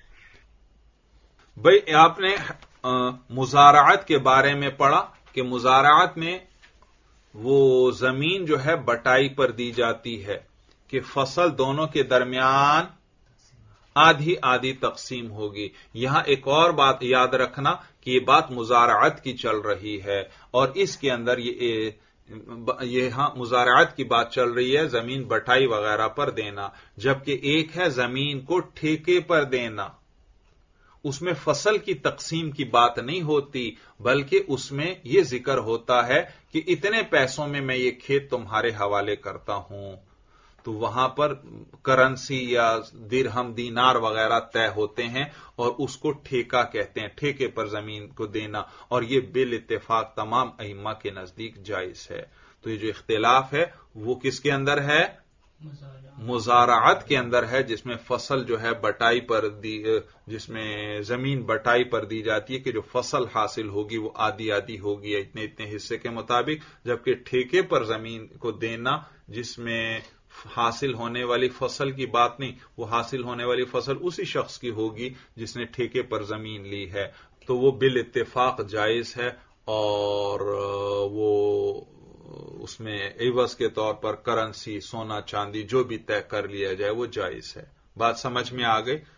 भाई आपने मुज़ाराअत के बारे में पढ़ा कि मुज़ाराअत में वो जमीन जो है बटाई पर दी जाती है कि फसल दोनों के दरमियान आधी आधी तकसीम होगी। यहां एक और बात याद रखना कि ये बात मुज़ाराअत की चल रही है और इसके अंदर यहां मुज़ाराअत की बात चल रही है, जमीन बटाई वगैरह पर देना, जबकि एक है जमीन को ठेके पर देना। उसमें फसल की तकसीम की बात नहीं होती, बल्कि उसमें यह जिक्र होता है कि इतने पैसों में मैं ये खेत तुम्हारे हवाले करता हूं। तो वहां पर करेंसी या दिरहम दीनार वगैरह तय होते हैं और उसको ठेका कहते हैं, ठेके पर जमीन को देना। और यह बिल इत्तेफाक तमाम अइम्मा के नजदीक जायज है। तो ये जो इख्तिलाफ है वो किसके अंदर है? मुज़ाराअत के अंदर है, जिसमें फसल जो है बटाई पर जिसमें जमीन बटाई पर दी जाती है कि जो फसल हासिल होगी वो आधी आधी होगी इतने इतने हिस्से के मुताबिक। जबकि ठेके पर जमीन को देना जिसमें हासिल होने वाली फसल की बात नहीं, वो हासिल होने वाली फसल उसी शख्स की होगी जिसने ठेके पर जमीन ली है। तो वो बिल इत्तेफाक जायज है और वो उसमें एवज के तौर पर करेंसी, सोना चांदी जो भी तय कर लिया जाए वो जायज है। बात समझ में आ गई?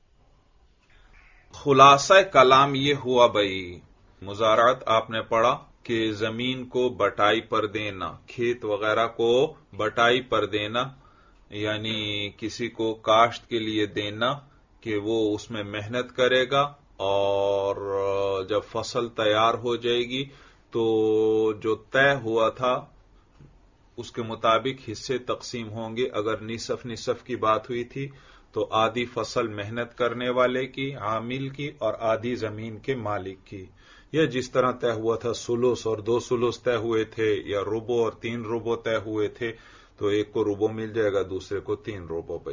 खुलासा कलाम ये हुआ भाई, मुज़ाराअत आपने पढ़ा کہ زمین کو بٹائی پر دینا، کھیت وغیرہ کو بٹائی پر دینا، یعنی کسی کو کاشت کے لیے دینا کہ وہ اس میں محنت کرے گا اور جب فصل تیار ہو جائے گی تو جو طے ہوا تھا اس کے مطابق حصے تقسیم ہوں گے۔ اگر نصف نصف کی بات ہوئی تھی تو آدھی فصل محنت کرنے والے کی، عامل کی، اور آدھی زمین کے مالک کی، یا جس طرح طے ہوا تھا سلس اور 2 سلس طے ہوئے تھے، یا ربع اور 3 ربع طے ہوئے تھے تو ایک کو ربع مل جائے گا، دوسرے کو 3 ربع بھائی۔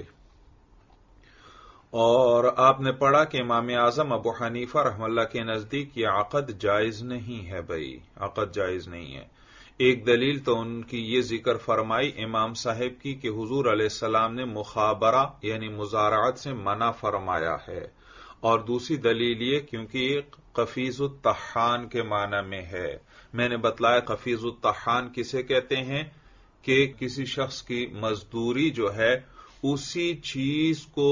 اور آپ نے پڑھا کہ امام اعظم ابو حنیفہ رحم اللہ کے نزدیک یہ عقد جائز نہیں ہے بھائی، عقد جائز نہیں ہے۔ ایک دلیل تو ان کی یہ ذکر فرمائی امام صاحب کی کہ حضور علیہ السلام نے مخابرہ یعنی مزارعت سے منع فرمایا ہے، اور دوسری دلیل یہ کیونکہ یہ قفیز الطحان کے معنی میں ہے۔ میں نے بتلایا قفیز الطحان کسے کہتے ہیں کہ کسی شخص کی مزدوری جو ہے اسی چیز کو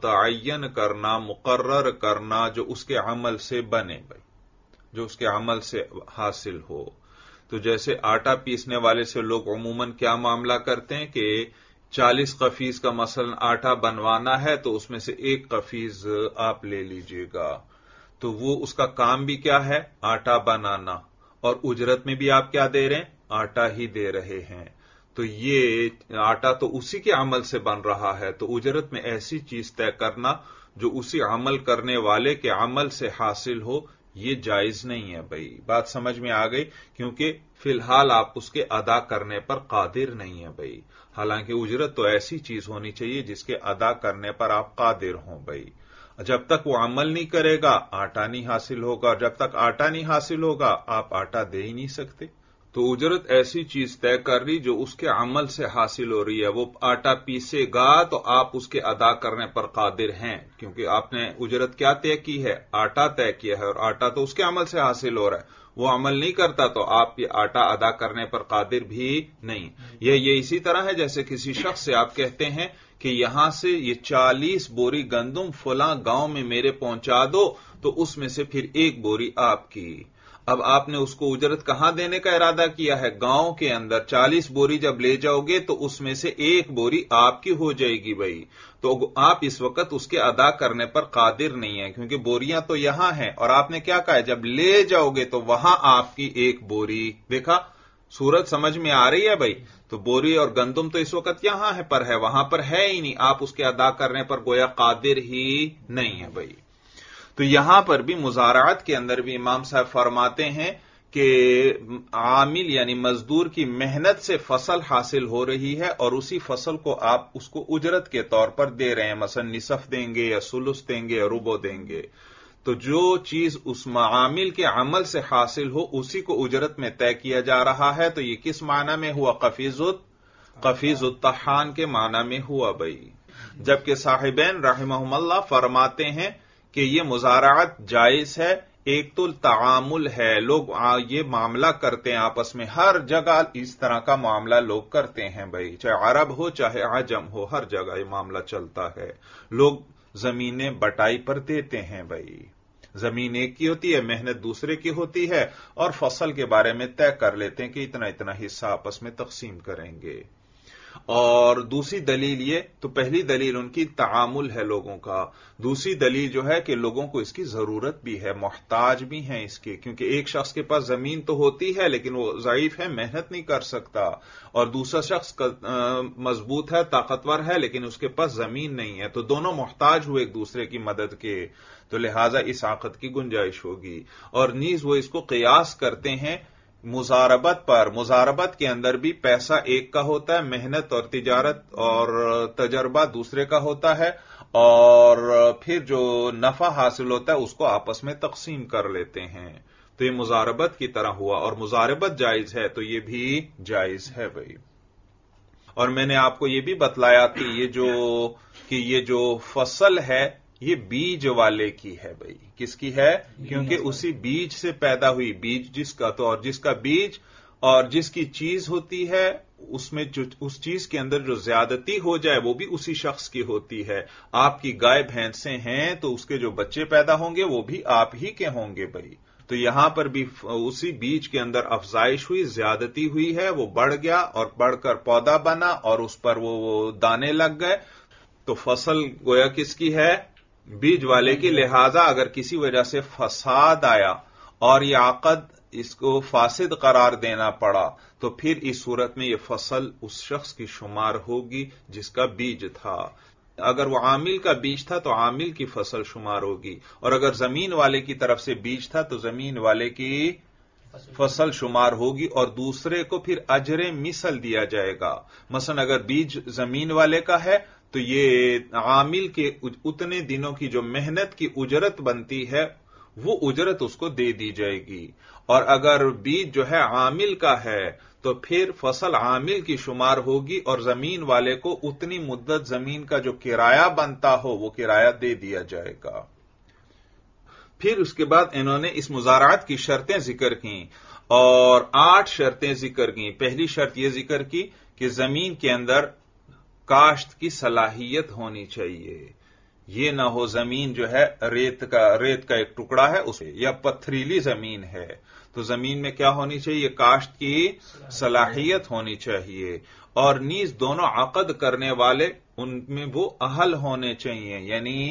متعین کرنا، مقرر کرنا جو اس کے عمل سے بنے بھائی، جو اس کے عمل سے حاصل ہو۔ تو جیسے آٹا پیسنے والے سے لوگ عموماً کیا معاملہ کرتے ہیں کہ 40 قفیز کا مثلا آٹا بنوانا ہے تو اس میں سے 1 قفیز آپ لے لیجئے گا، تو وہ اس کا کام بھی کیا ہے؟ آٹا بنانا، اور اجرت میں بھی آپ کیا دے رہے ہیں؟ آٹا ہی دے رہے ہیں۔ تو یہ آٹا تو اسی کے عمل سے بن رہا ہے، تو اجرت میں ایسی چیز طے کرنا جو اسی عمل کرنے والے کے عمل سے حاصل ہو، یہ جائز نہیں ہے بھائی۔ بات سمجھ میں آ گئی؟ کیونکہ فی الحال آپ اس کے ادا کرنے پر قادر نہیں ہیں بھائی، حالانکہ اجرت تو ایسی چیز ہونی چاہیے جس کے ادا کرنے پر آپ قادر ہوں بھائی۔ جب تک وہ عمل نہیں کرے گا آٹا نہیں حاصل ہوگا، اور جب تک آٹا نہیں حاصل ہوگا آپ آٹا دے ہی نہیں سکتے۔ تو اجرت ایسی چیز طے کر رہی جو اس کے عمل سے حاصل ہو رہی ہے۔ وہ آٹا پیسے گا تو آپ اس کے ادا کرنے پر قادر ہیں، کیونکہ آپ نے اجرت کیا طے کی ہے؟ آٹا طے کیا ہے، اور آٹا تو اس کے عمل سے حاصل ہو رہا ہے۔ وہ عمل نہیں کرتا تو آپ یہ آٹا ادا کرنے پر قادر بھی نہیں۔ یہ اسی طرح ہے جیسے کسی شخص سے آپ کہتے ہیں کہ یہاں سے یہ 40 بوری گندم فلاں گاؤں میں میرے پہنچا دو، تو اس میں سے پھر 1 بوری آپ کی۔ اب آپ نے اس کو اجرت کہاں دینے کا ارادہ کیا ہے؟ گاؤں کے اندر 40 بوری جب لے جاؤ گے تو اس میں سے 1 بوری آپ کی ہو جائے گی بھائی، تو آپ اس وقت اس کے ادا کرنے پر قادر نہیں ہیں، کیونکہ بوریاں تو یہاں ہیں، اور آپ نے کیا کہا ہے؟ جب لے جاؤ گے تو وہاں آپ کی 1 بوری۔ دیکھا صورت سمجھ میں آ رہی ہے بھائی؟ تو بوری اور گندم تو اس وقت یہاں ہے پر ہے، وہاں پر ہے ہی نہیں، آپ اس کے ادا کرنے پر گویا قادر ہی نہیں ہے بھائی۔ تو یہاں پر بھی مزارعت کے اندر بھی امام صاحب فرماتے ہیں کہ عامل یعنی مزدور کی محنت سے فصل حاصل ہو رہی ہے، اور اسی فصل کو آپ اس کو اجرت کے طور پر دے رہے ہیں، مثلا نصف دیں گے یا ثلث دیں گے یا ربع دیں گے۔ تو جو چیز اس عامل کے عمل سے حاصل ہو اسی کو اجرت میں طے کیا جا رہا ہے، تو یہ کس معنی میں ہوا؟ قفیز الطحان کے معنی میں ہوا بھائی۔ جبکہ صاحبین رحمہم اللہ فرماتے ہیں کہ یہ مزارعت جائز ہے۔ ایک تو تعامل ہے، لوگ یہ معاملہ کرتے ہیں آپس میں، ہر جگہ اس طرح کا معاملہ لوگ کرتے ہیں بھائی، چاہے عرب ہو چاہے عجم ہو، ہر جگہ یہ معاملہ چلتا ہے۔ لوگ زمینیں بٹائی پر دیتے ہیں بھائی، زمین ایک کی ہوتی ہے، محنت دوسرے کی ہوتی ہے، اور فصل کے بارے میں طے کر لیتے ہیں کہ اتنا اتنا حصہ آپس میں تقسیم کریں گے۔ اور دوسری دلیل یہ تو پہلی دلیل ان کی تعامل ہے لوگوں کا، دوسری دلیل جو ہے کہ لوگوں کو اس کی ضرورت بھی ہے، محتاج بھی ہیں اس کی، کیونکہ ایک شخص کے پاس زمین تو ہوتی ہے لیکن وہ ضعیف ہے، محنت نہیں کر سکتا، اور دوسرا شخص مضبوط ہے، طاقتور ہے، لیکن اس کے پاس زمین نہیں ہے، تو دونوں محتاج ہوئے ایک دوسرے کی مدد کے، تو لہذا اس عقد کی گنجائش ہوگی۔ اور نیز وہ اس کو قیاس کرتے ہیں مزاربت پر۔ مزاربت کے اندر بھی پیسہ ایک کا ہوتا ہے، محنت اور تجارت اور تجربہ دوسرے کا ہوتا ہے، اور پھر جو نفع حاصل ہوتا ہے اس کو آپس میں تقسیم کر لیتے ہیں، تو یہ مزاربت کی طرح ہوا، اور مزاربت جائز ہے تو یہ بھی جائز ہے بھائی۔ اور میں نے آپ کو یہ بھی بتلایا کہ یہ جو فصل ہے یہ بیج والے کی ہے بھائی، کس کی ہے؟ کیونکہ اسی بیج سے پیدا ہوئی، بیج جس کا تو، اور جس کا بیج اور جس کی چیز ہوتی ہے اس میں جو اس چیز کے اندر جو زیادتی ہو جائے وہ بھی اسی شخص کی ہوتی ہے۔ آپ کی گائے بھینسیں ہیں تو اس کے جو بچے پیدا ہوں گے وہ بھی آپ ہی کے ہوں گے بھائی، تو یہاں پر بھی اسی بیج کے اندر افزائش ہوئی، زیادتی ہوئی ہے، وہ بڑھ گیا اور بڑھ کر پودا بنا اور اس پر وہ دانے لگ گئے، تو فصل گویا کس کی ہے؟ بیج والے کی. لہذا اگر کسی وجہ سے فساد آیا اور یہ عقد اس کو فاسد قرار دینا پڑا تو پھر اس صورت میں یہ فصل اس شخص کی شمار ہوگی جس کا بیج تھا. اگر وہ عامل کا بیج تھا تو عامل کی فصل شمار ہوگی، اور اگر زمین والے کی طرف سے بیج تھا تو زمین والے کی فصل شمار ہوگی، اور دوسرے کو پھر اجر مثل دیا جائے گا. مثلا اگر بیج زمین والے کا ہے تو یہ عامل کے اتنے دنوں کی جو محنت کی اجرت بنتی ہے وہ اجرت اس کو دے دی جائے گی. اور اگر بیج جو ہے عامل کا ہے تو پھر فصل عامل کی شمار ہوگی اور زمین والے کو اتنی مدت زمین کا جو کرایہ بنتا ہو وہ کرایہ دے دیا جائے گا. پھر اس کے بعد انہوں نے اس مزارعت کی شرطیں ذکر کیں اور 8 شرطیں ذکر کیں. پہلی شرط یہ ذکر کی کہ زمین کے اندر کاشت کی صلاحیت ہونی چاہیے. یہ نہ ہو زمین جو ہے ریت کا ایک ٹکڑا ہے اس یا پتھریلی زمین ہے تو زمین میں کیا ہونی چاہیے؟ کاشت کی صلاحیت ہونی چاہیے. اور نیز دونوں عقد کرنے والے ان میں وہ اہل ہونے چاہیے،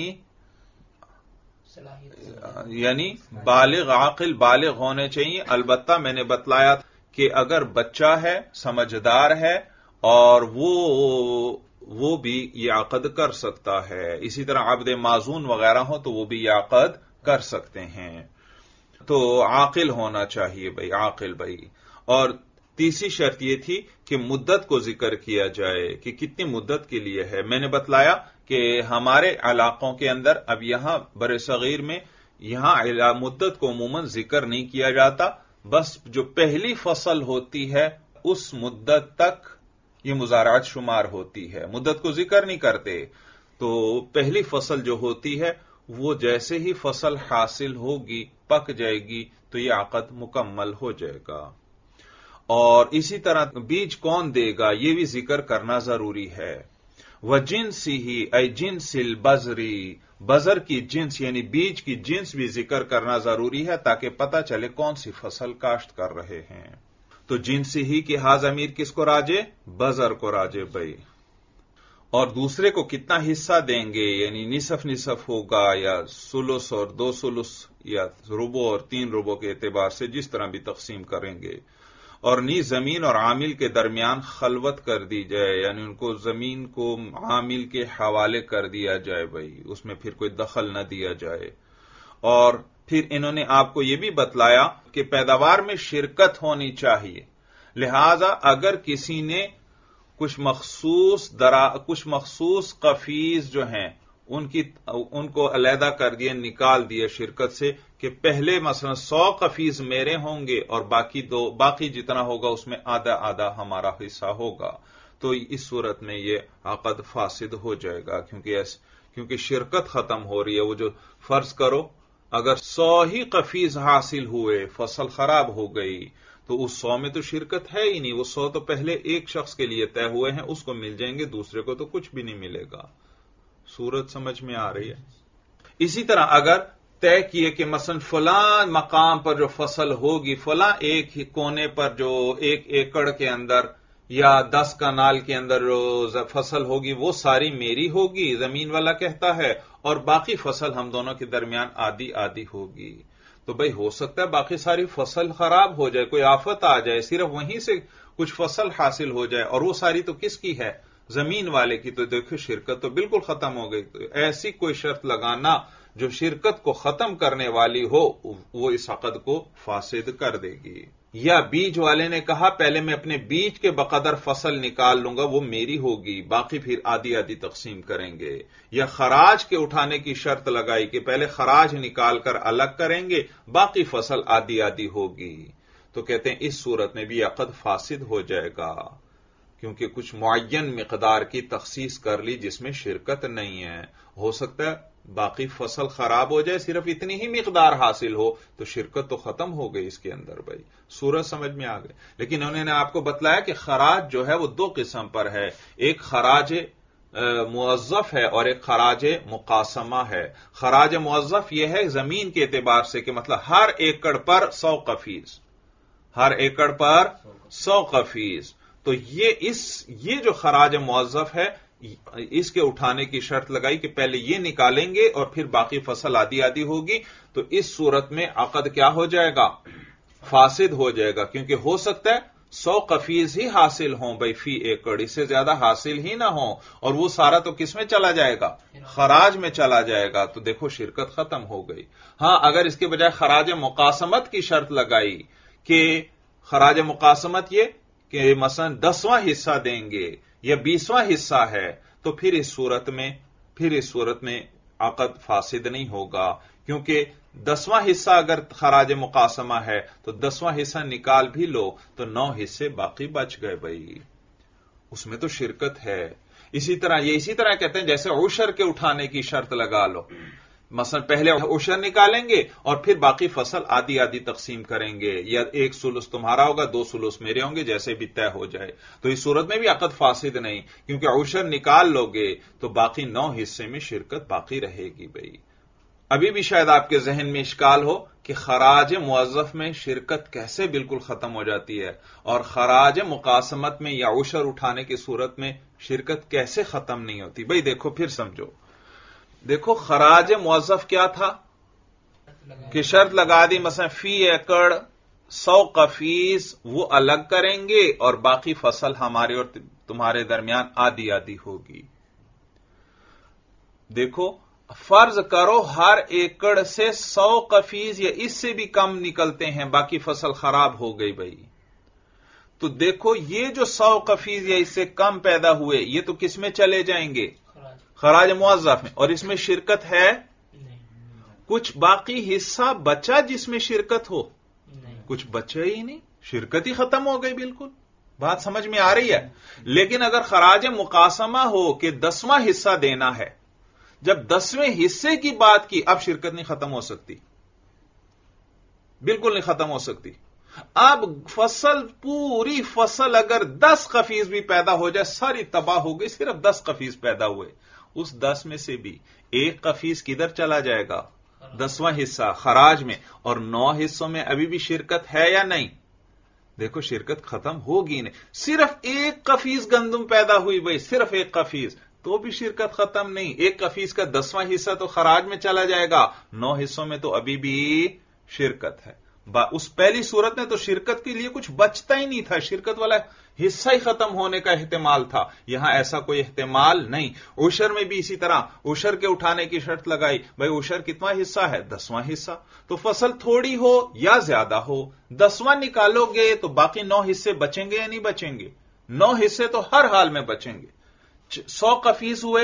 یعنی بالغ عاقل بالغ ہونے چاہیے. البتہ میں نے بتلایا کہ اگر بچہ ہے سمجھدار ہے اور وہ بھی یہ عقد کر سکتا ہے، اسی طرح عبد معزون وغیرہ ہو تو وہ بھی یہ عقد کر سکتے ہیں. تو عاقل ہونا چاہیے بھائی، عاقل بھائی. اور تیسری شرط یہ تھی کہ مدت کو ذکر کیا جائے کہ کتنی مدت کے لیے ہے. میں نے بتلایا کہ ہمارے علاقوں کے اندر اب یہاں بر صغیر میں یہاں مدت کو عموماً ذکر نہیں کیا جاتا، بس جو پہلی فصل ہوتی ہے اس مدت تک یہ مزارعت شمار ہوتی ہے، مدت کو ذکر نہیں کرتے. تو پہلی فصل جو ہوتی ہے وہ جیسے ہی فصل حاصل ہوگی پک جائے گی تو یہ عقد مکمل ہو جائے گا. اور اسی طرح بیج کون دے گا یہ بھی ذکر کرنا ضروری ہے. وَجِنْسِهِ اَيْ جِنْسِ الْبَذْرِ، بذر کی جنس یعنی بیج کی جنس بھی ذکر کرنا ضروری ہے تاکہ پتہ چلے کون سی فصل کاشت کر رہے ہیں. تو جنس ہی کی ہا ضمیر کس کو راجے؟ بذر کو راجے بھائی. اور دوسرے کو کتنا حصہ دیں گے، یعنی نصف ہوگا یا ثلث اور 2 ثلث یا ربع اور 3 ربع کے اعتبار سے جس طرح بھی تقسیم کریں گے. اور نیز زمین اور عامل کے درمیان خلوت کر دی جائے، یعنی ان کو زمین کو عامل کے حوالے کر دیا جائے بھائی، اس میں پھر کوئی دخل نہ دیا جائے. اور پھر انہوں نے آپ کو یہ بھی بتلایا کہ پیداوار میں شرکت ہونی چاہیے. لہذا اگر کسی نے کچھ مخصوص قفیز جو ہیں ان کو علیحدہ کر دیا، نکال دیا شرکت سے کہ پہلے مثلا 100 قفیز میرے ہوں گے اور باقی جتنا ہوگا اس میں آدھا آدھا ہمارا حصہ ہوگا، تو اس صورت میں یہ عقد فاسد ہو جائے گا کیونکہ شرکت ختم ہو رہی ہے. وہ جو فرض کرو اگر 100 ہی قفیز حاصل ہوئے فصل خراب ہو گئی تو اس 100 میں تو شرکت ہے ہی نہیں. وہ 100 تو پہلے ایک شخص کے لیے طے ہوئے ہیں، اس کو مل جائیں گے، دوسرے کو تو کچھ بھی نہیں ملے گا. صورت سمجھ میں آ رہی ہے؟ اسی طرح اگر طے کیے کہ مثلا فلاں مقام پر جو فصل ہوگی، فلاں ایک کونے پر جو 1 ایکڑ کے اندر یا 10 کنال کے اندر جو فصل ہوگی وہ ساری میری ہوگی، زمین والا کہتا ہے، اور باقی فصل ہم دونوں کے درمیان آدھی آدھی ہوگی. تو بھئی ہو سکتا ہے باقی ساری فصل خراب ہو جائے، کوئی آفت آ جائے، صرف وہیں سے کچھ فصل حاصل ہو جائے اور وہ ساری تو کس کی ہے؟ زمین والے کی. تو دیکھو شرکت تو بالکل ختم ہو گئی. تو ایسی کوئی شرط لگانا جو شرکت کو ختم کرنے والی ہو وہ اس عقد کو فاسد کر دے گی. یا بیج والے نے کہا پہلے میں اپنے بیج کے بقدر فصل نکال لوں گا، وہ میری ہوگی، باقی پھر آدھی آدھی تقسیم کریں گے. یا خراج کے اٹھانے کی شرط لگائی کہ پہلے خراج نکال کر الگ کریں گے، باقی فصل آدھی آدھی ہوگی. تو کہتے ہیں اس صورت میں بھی عقد فاسد ہو جائے گا کیونکہ کچھ معین مقدار کی تخصیص کر لی جس میں شرکت نہیں ہے. ہو سکتا ہے باقی فصل خراب ہو جائے، صرف اتنی ہی مقدار حاصل ہو تو شرکت تو ختم ہو گئی اس کے اندر بھائی. صورت سمجھ میں آ گئی. لیکن انہوں نے آپ کو بتلایا کہ خراج جو ہے وہ 2 قسم پر ہے. ایک خراج موظف ہے اور ایک خراج مقاسمہ ہے. خراج موظف یہ ہے زمین کے اعتبار سے کہ مطلب ہر ایکڑ پر 100 قفیز، ہر ایکڑ پر 100 قفیز. تو یہ جو خراج موظف ہے اس کے اٹھانے کی شرط لگائی کہ پہلے یہ نکالیں گے اور پھر باقی فصل آدھی آدھی ہوگی. تو اس صورت میں عقد کیا ہو جائے گا؟ فاسد ہو جائے گا، کیونکہ ہو سکتا ہے 100 قفیز ہی حاصل ہوں بھائی فی ایکڑ، اس سے زیادہ حاصل ہی نہ ہوں، اور وہ سارا تو کس میں چلا جائے گا؟ خراج میں چلا جائے گا. تو دیکھو شرکت ختم ہو گئی. ہاں اگر اس کے بجائے خراج مقاسمت کی شرط لگائی کہ خراج مقاسمت یہ کہ مثلا 10واں حصہ دیں گے یا 20واں حصہ ہے، تو پھر اس صورت میں عقد فاسد نہیں ہوگا، کیونکہ 10واں حصہ اگر خراج مقاسمہ ہے تو 10واں حصہ نکال بھی لو تو 9 حصے باقی بچ گئے بھائی، اس میں تو شرکت ہے. اسی طرح کہتے ہیں جیسے عشر کے اٹھانے کی شرط لگا لو، مثلا پہلے عشر نکالیں گے اور پھر باقی فصل آدھی آدھی تقسیم کریں گے، یا 1 ثلث تمہارا ہوگا 2 ثلث میرے ہوں گے، جیسے بھی طے ہو جائے. تو اس صورت میں بھی عقد فاسد نہیں، کیونکہ عشر نکال لو گے تو باقی 9 حصے میں شرکت باقی رہے گی بھائی. ابھی بھی شاید آپ کے ذہن میں اشکال ہو کہ خراج موظف میں شرکت کیسے بالکل ختم ہو جاتی ہے اور خراج مقاسمت میں یا عشر اٹھانے کی صورت میں شرکت کیسے ختم نہیں ہوتی. بھائی دیکھو پھر سمجھو، دیکھو خراج موظف کیا تھا کہ شرط لگا دی مثلا فی ایکڑ 100 قفیز وہ الگ کریں گے اور باقی فصل ہمارے اور تمہارے درمیان آدھی آدھی ہوگی. دیکھو فرض کرو ہر ایکڑ سے 100 قفیز یا اس سے بھی کم نکلتے ہیں، باقی فصل خراب ہو گئی بھائی. تو دیکھو یہ جو 100 قفیز یا اس سے کم پیدا ہوئے یہ تو کس میں چلے جائیں گے؟ خراج موظف میں. اور اس میں شرکت ہے؟ کچھ باقی حصہ بچا جس میں شرکت ہو؟ کچھ بچا ہی نہیں، شرکت ہی ختم ہو گئی بالکل. بات سمجھ میں آ رہی ہے؟ لیکن اگر خراج مقاسمہ ہو کہ 10واں حصہ دینا ہے، جب 10ویں حصے کی بات کی اب شرکت نہیں ختم ہو سکتی، بالکل نہیں ختم ہو سکتی. اب پوری فصل اگر 10 قفیز بھی پیدا ہو جائے ساری تباہ ہو گئی، صرف 10 قفیز پیدا ہوئے، اس 10 میں سے بھی 1 قفیز کدھر چلا جائے گا؟ 10واں حصہ خراج میں. اور 9 حصوں میں ابھی بھی شرکت ہے یا نہیں؟ دیکھو شرکت ختم ہوگی نہیں. صرف 1 قفیز گندم پیدا ہوئی بھائی، صرف 1 قفیز، تو بھی شرکت ختم نہیں. 1 قفیز کا 10واں حصہ تو خراج میں چلا جائے گا، 9 حصوں میں تو ابھی بھی شرکت ہے. اس پہلی صورت میں تو شرکت کے لیے کچھ بچتا ہی نہیں تھا، شرکت والا حصہ ہی ختم ہونے کا احتمال تھا. یہاں ایسا کوئی احتمال نہیں. عشر میں بھی اسی طرح عشر کے اٹھانے کی شرط لگائی، بھائی عشر کتنا حصہ ہے؟ 10واں حصہ. تو فصل تھوڑی ہو یا زیادہ ہو 10واں نکالو گے تو باقی 9 حصے بچیں گے یا نہیں بچیں گے؟ 9 حصے تو ہر حال میں بچیں گے. 100 قفیز ہوئے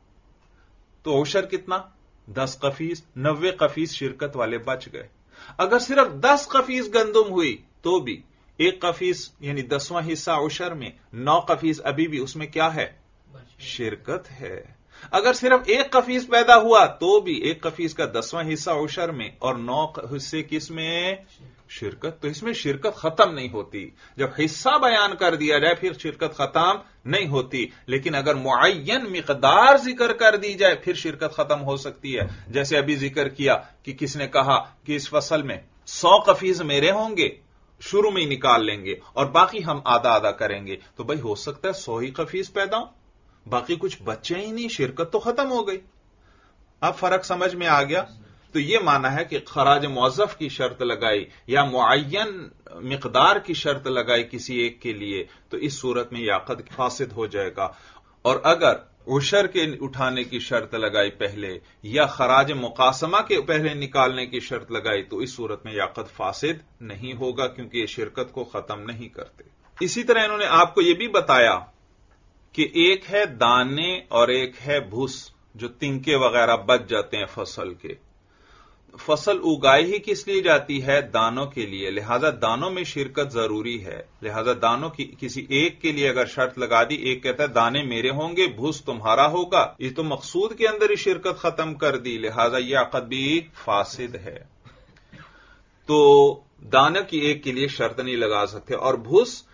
تو عشر کتنا؟ 10 قفیز، 90 قفیز شرکت والے بچ گئے. اگر صرف 10 قفیز گندم ہوئی تو بھی 1 قفیز یعنی 10واں حصہ عشر میں، 9 قفیز ابھی بھی اس میں کیا ہے؟ شرکت ہے. اگر صرف 1 قفیز پیدا ہوا تو بھی 1 قفیز کا 10واں حصہ عشر میں اور 9 حصے کس میں؟ شرکت. تو اس میں شرکت ختم نہیں ہوتی. جب حصہ بیان کر دیا جائے پھر شرکت ختم نہیں ہوتی، لیکن اگر معین مقدار ذکر کر دی جائے پھر شرکت ختم ہو سکتی ہے. جیسے ابھی ذکر کیا کہ کس نے کہا کہ اس فصل میں 100 قفیز میرے ہوں گے، شروع میں ہی نکال لیں گے اور باقی ہم آدھا آدھا کریں گے. تو بھائی ہو سکتا ہے 100 ہی قفیز پیدا ہوں، باقی کچھ بچے ہی نہیں، شرکت تو ختم ہو گئی. اب فرق سمجھ میں آ گیا؟ تو یہ معنی ہے کہ خراج موظف کی شرط لگائی یا معین مقدار کی شرط لگائی کسی ایک کے لیے تو اس صورت میں یہ عقد فاسد ہو جائے گا. اور اگر عشر کے اٹھانے کی شرط لگائی پہلے یا خراج مقاسمہ کے پہلے نکالنے کی شرط لگائی تو اس صورت میں یہ عقد فاسد نہیں ہوگا، کیونکہ یہ شرکت کو ختم نہیں کرتے. اسی طرح انہوں نے آپ کو یہ بھی بتایا کہ ایک ہے دانے اور ایک ہے بھوس، جو تنکے وغیرہ بچ جاتے ہیں فصل کے. فصل اگائی ہی کس لیے جاتی ہے؟ دانوں کے لیے، لہذا دانوں میں شرکت ضروری ہے. لہذا دانوں کی کسی ایک کے لیے اگر شرط لگا دی، ایک کہتا ہے دانے میرے ہوں گے، بھوس تمہارا ہوگا، یہ تو مقصود کے اندر ہی شرکت ختم کر دی، لہذا یہ عقد بھی فاسد ہے. تو دانے کی ایک کے لیے شرط نہیں لگا سکتے. اور بھوس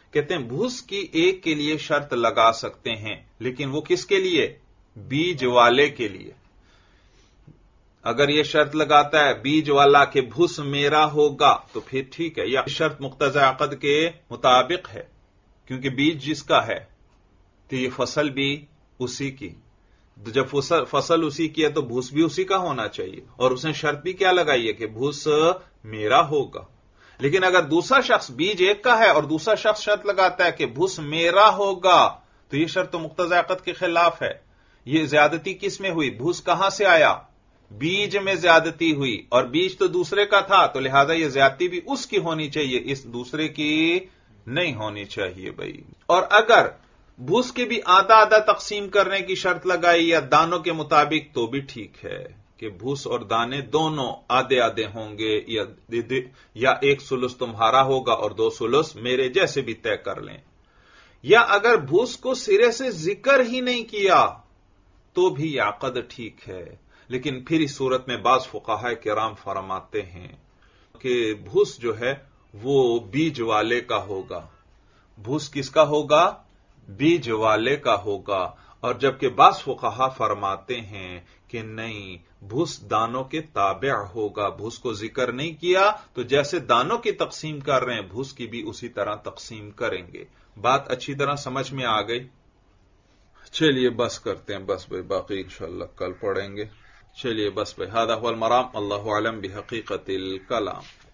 کہتے ہیں بھوس کی ایک کے لیے شرط لگا سکتے ہیں، لیکن وہ کس کے لیے؟ بیج والے کے لیے۔ اگر یہ شرط لگاتا ہے بیج والا کہ بھوس میرا ہوگا تو پھر ٹھیک ہے، یا شرط مقتضی عقد کے مطابق ہے، کیونکہ بیج جس کا ہے تو یہ فصل بھی اسی کی، جب فصل اسی کی ہے تو بھوس بھی اسی کا ہونا چاہیے، اور اس نے شرط بھی کیا لگائی ہے کہ بھوس میرا ہوگا۔ لیکن اگر دوسرا شخص بیج ایک کا ہے اور دوسرا شخص شرط لگاتا ہے کہ بھوس میرا ہوگا تو یہ شرط تو مقتضی عقد کے خلاف ہے۔ یہ زیادتی کس میں ہوئی؟ بھوس کہاں سے آیا؟ بیج میں زیادتی ہوئی، اور بیج تو دوسرے کا تھا، تو لہذا یہ زیادتی بھی اس کی ہونی چاہیے، اس دوسرے کی نہیں ہونی چاہیے بھائی۔ اور اگر بھوس کے بھی آدھا آدھا تقسیم کرنے کی شرط لگائی یا دانوں کے مطابق تو بھی ٹھیک ہے کہ بھوس اور دانے دونوں آدھے آدھے ہوں گے، یا ایک ثلث تمہارا ہوگا اور 2 ثلث میرے، جیسے بھی طے کر لیں۔ یا اگر بھوس کو سرے سے ذکر ہی نہیں کیا تو بھی عقد ٹھیک ہے، لیکن پھر اس صورت میں بعض فقہاء کرام فرماتے ہیں کہ بھوس جو ہے وہ بیج والے کا ہوگا۔ بھوس کس کا ہوگا؟ بیج والے کا ہوگا، اور جبکہ بعض فقہاء فرماتے ہیں کہ نہیں، بھوس دانوں کے تابع ہوگا، بھوس کو ذکر نہیں کیا تو جیسے دانوں کی تقسیم کر رہے ہیں بھوس کی بھی اسی طرح تقسیم کریں گے۔ بات اچھی طرح سمجھ میں آ گئی؟ چلیے بس کرتے ہیں، بس بھائی، باقی انشاءاللہ کل پڑھیں گے۔ چلیے بس بھائی، ھذا ھو المرام، اللہ اعلم بحقیقت الکلام۔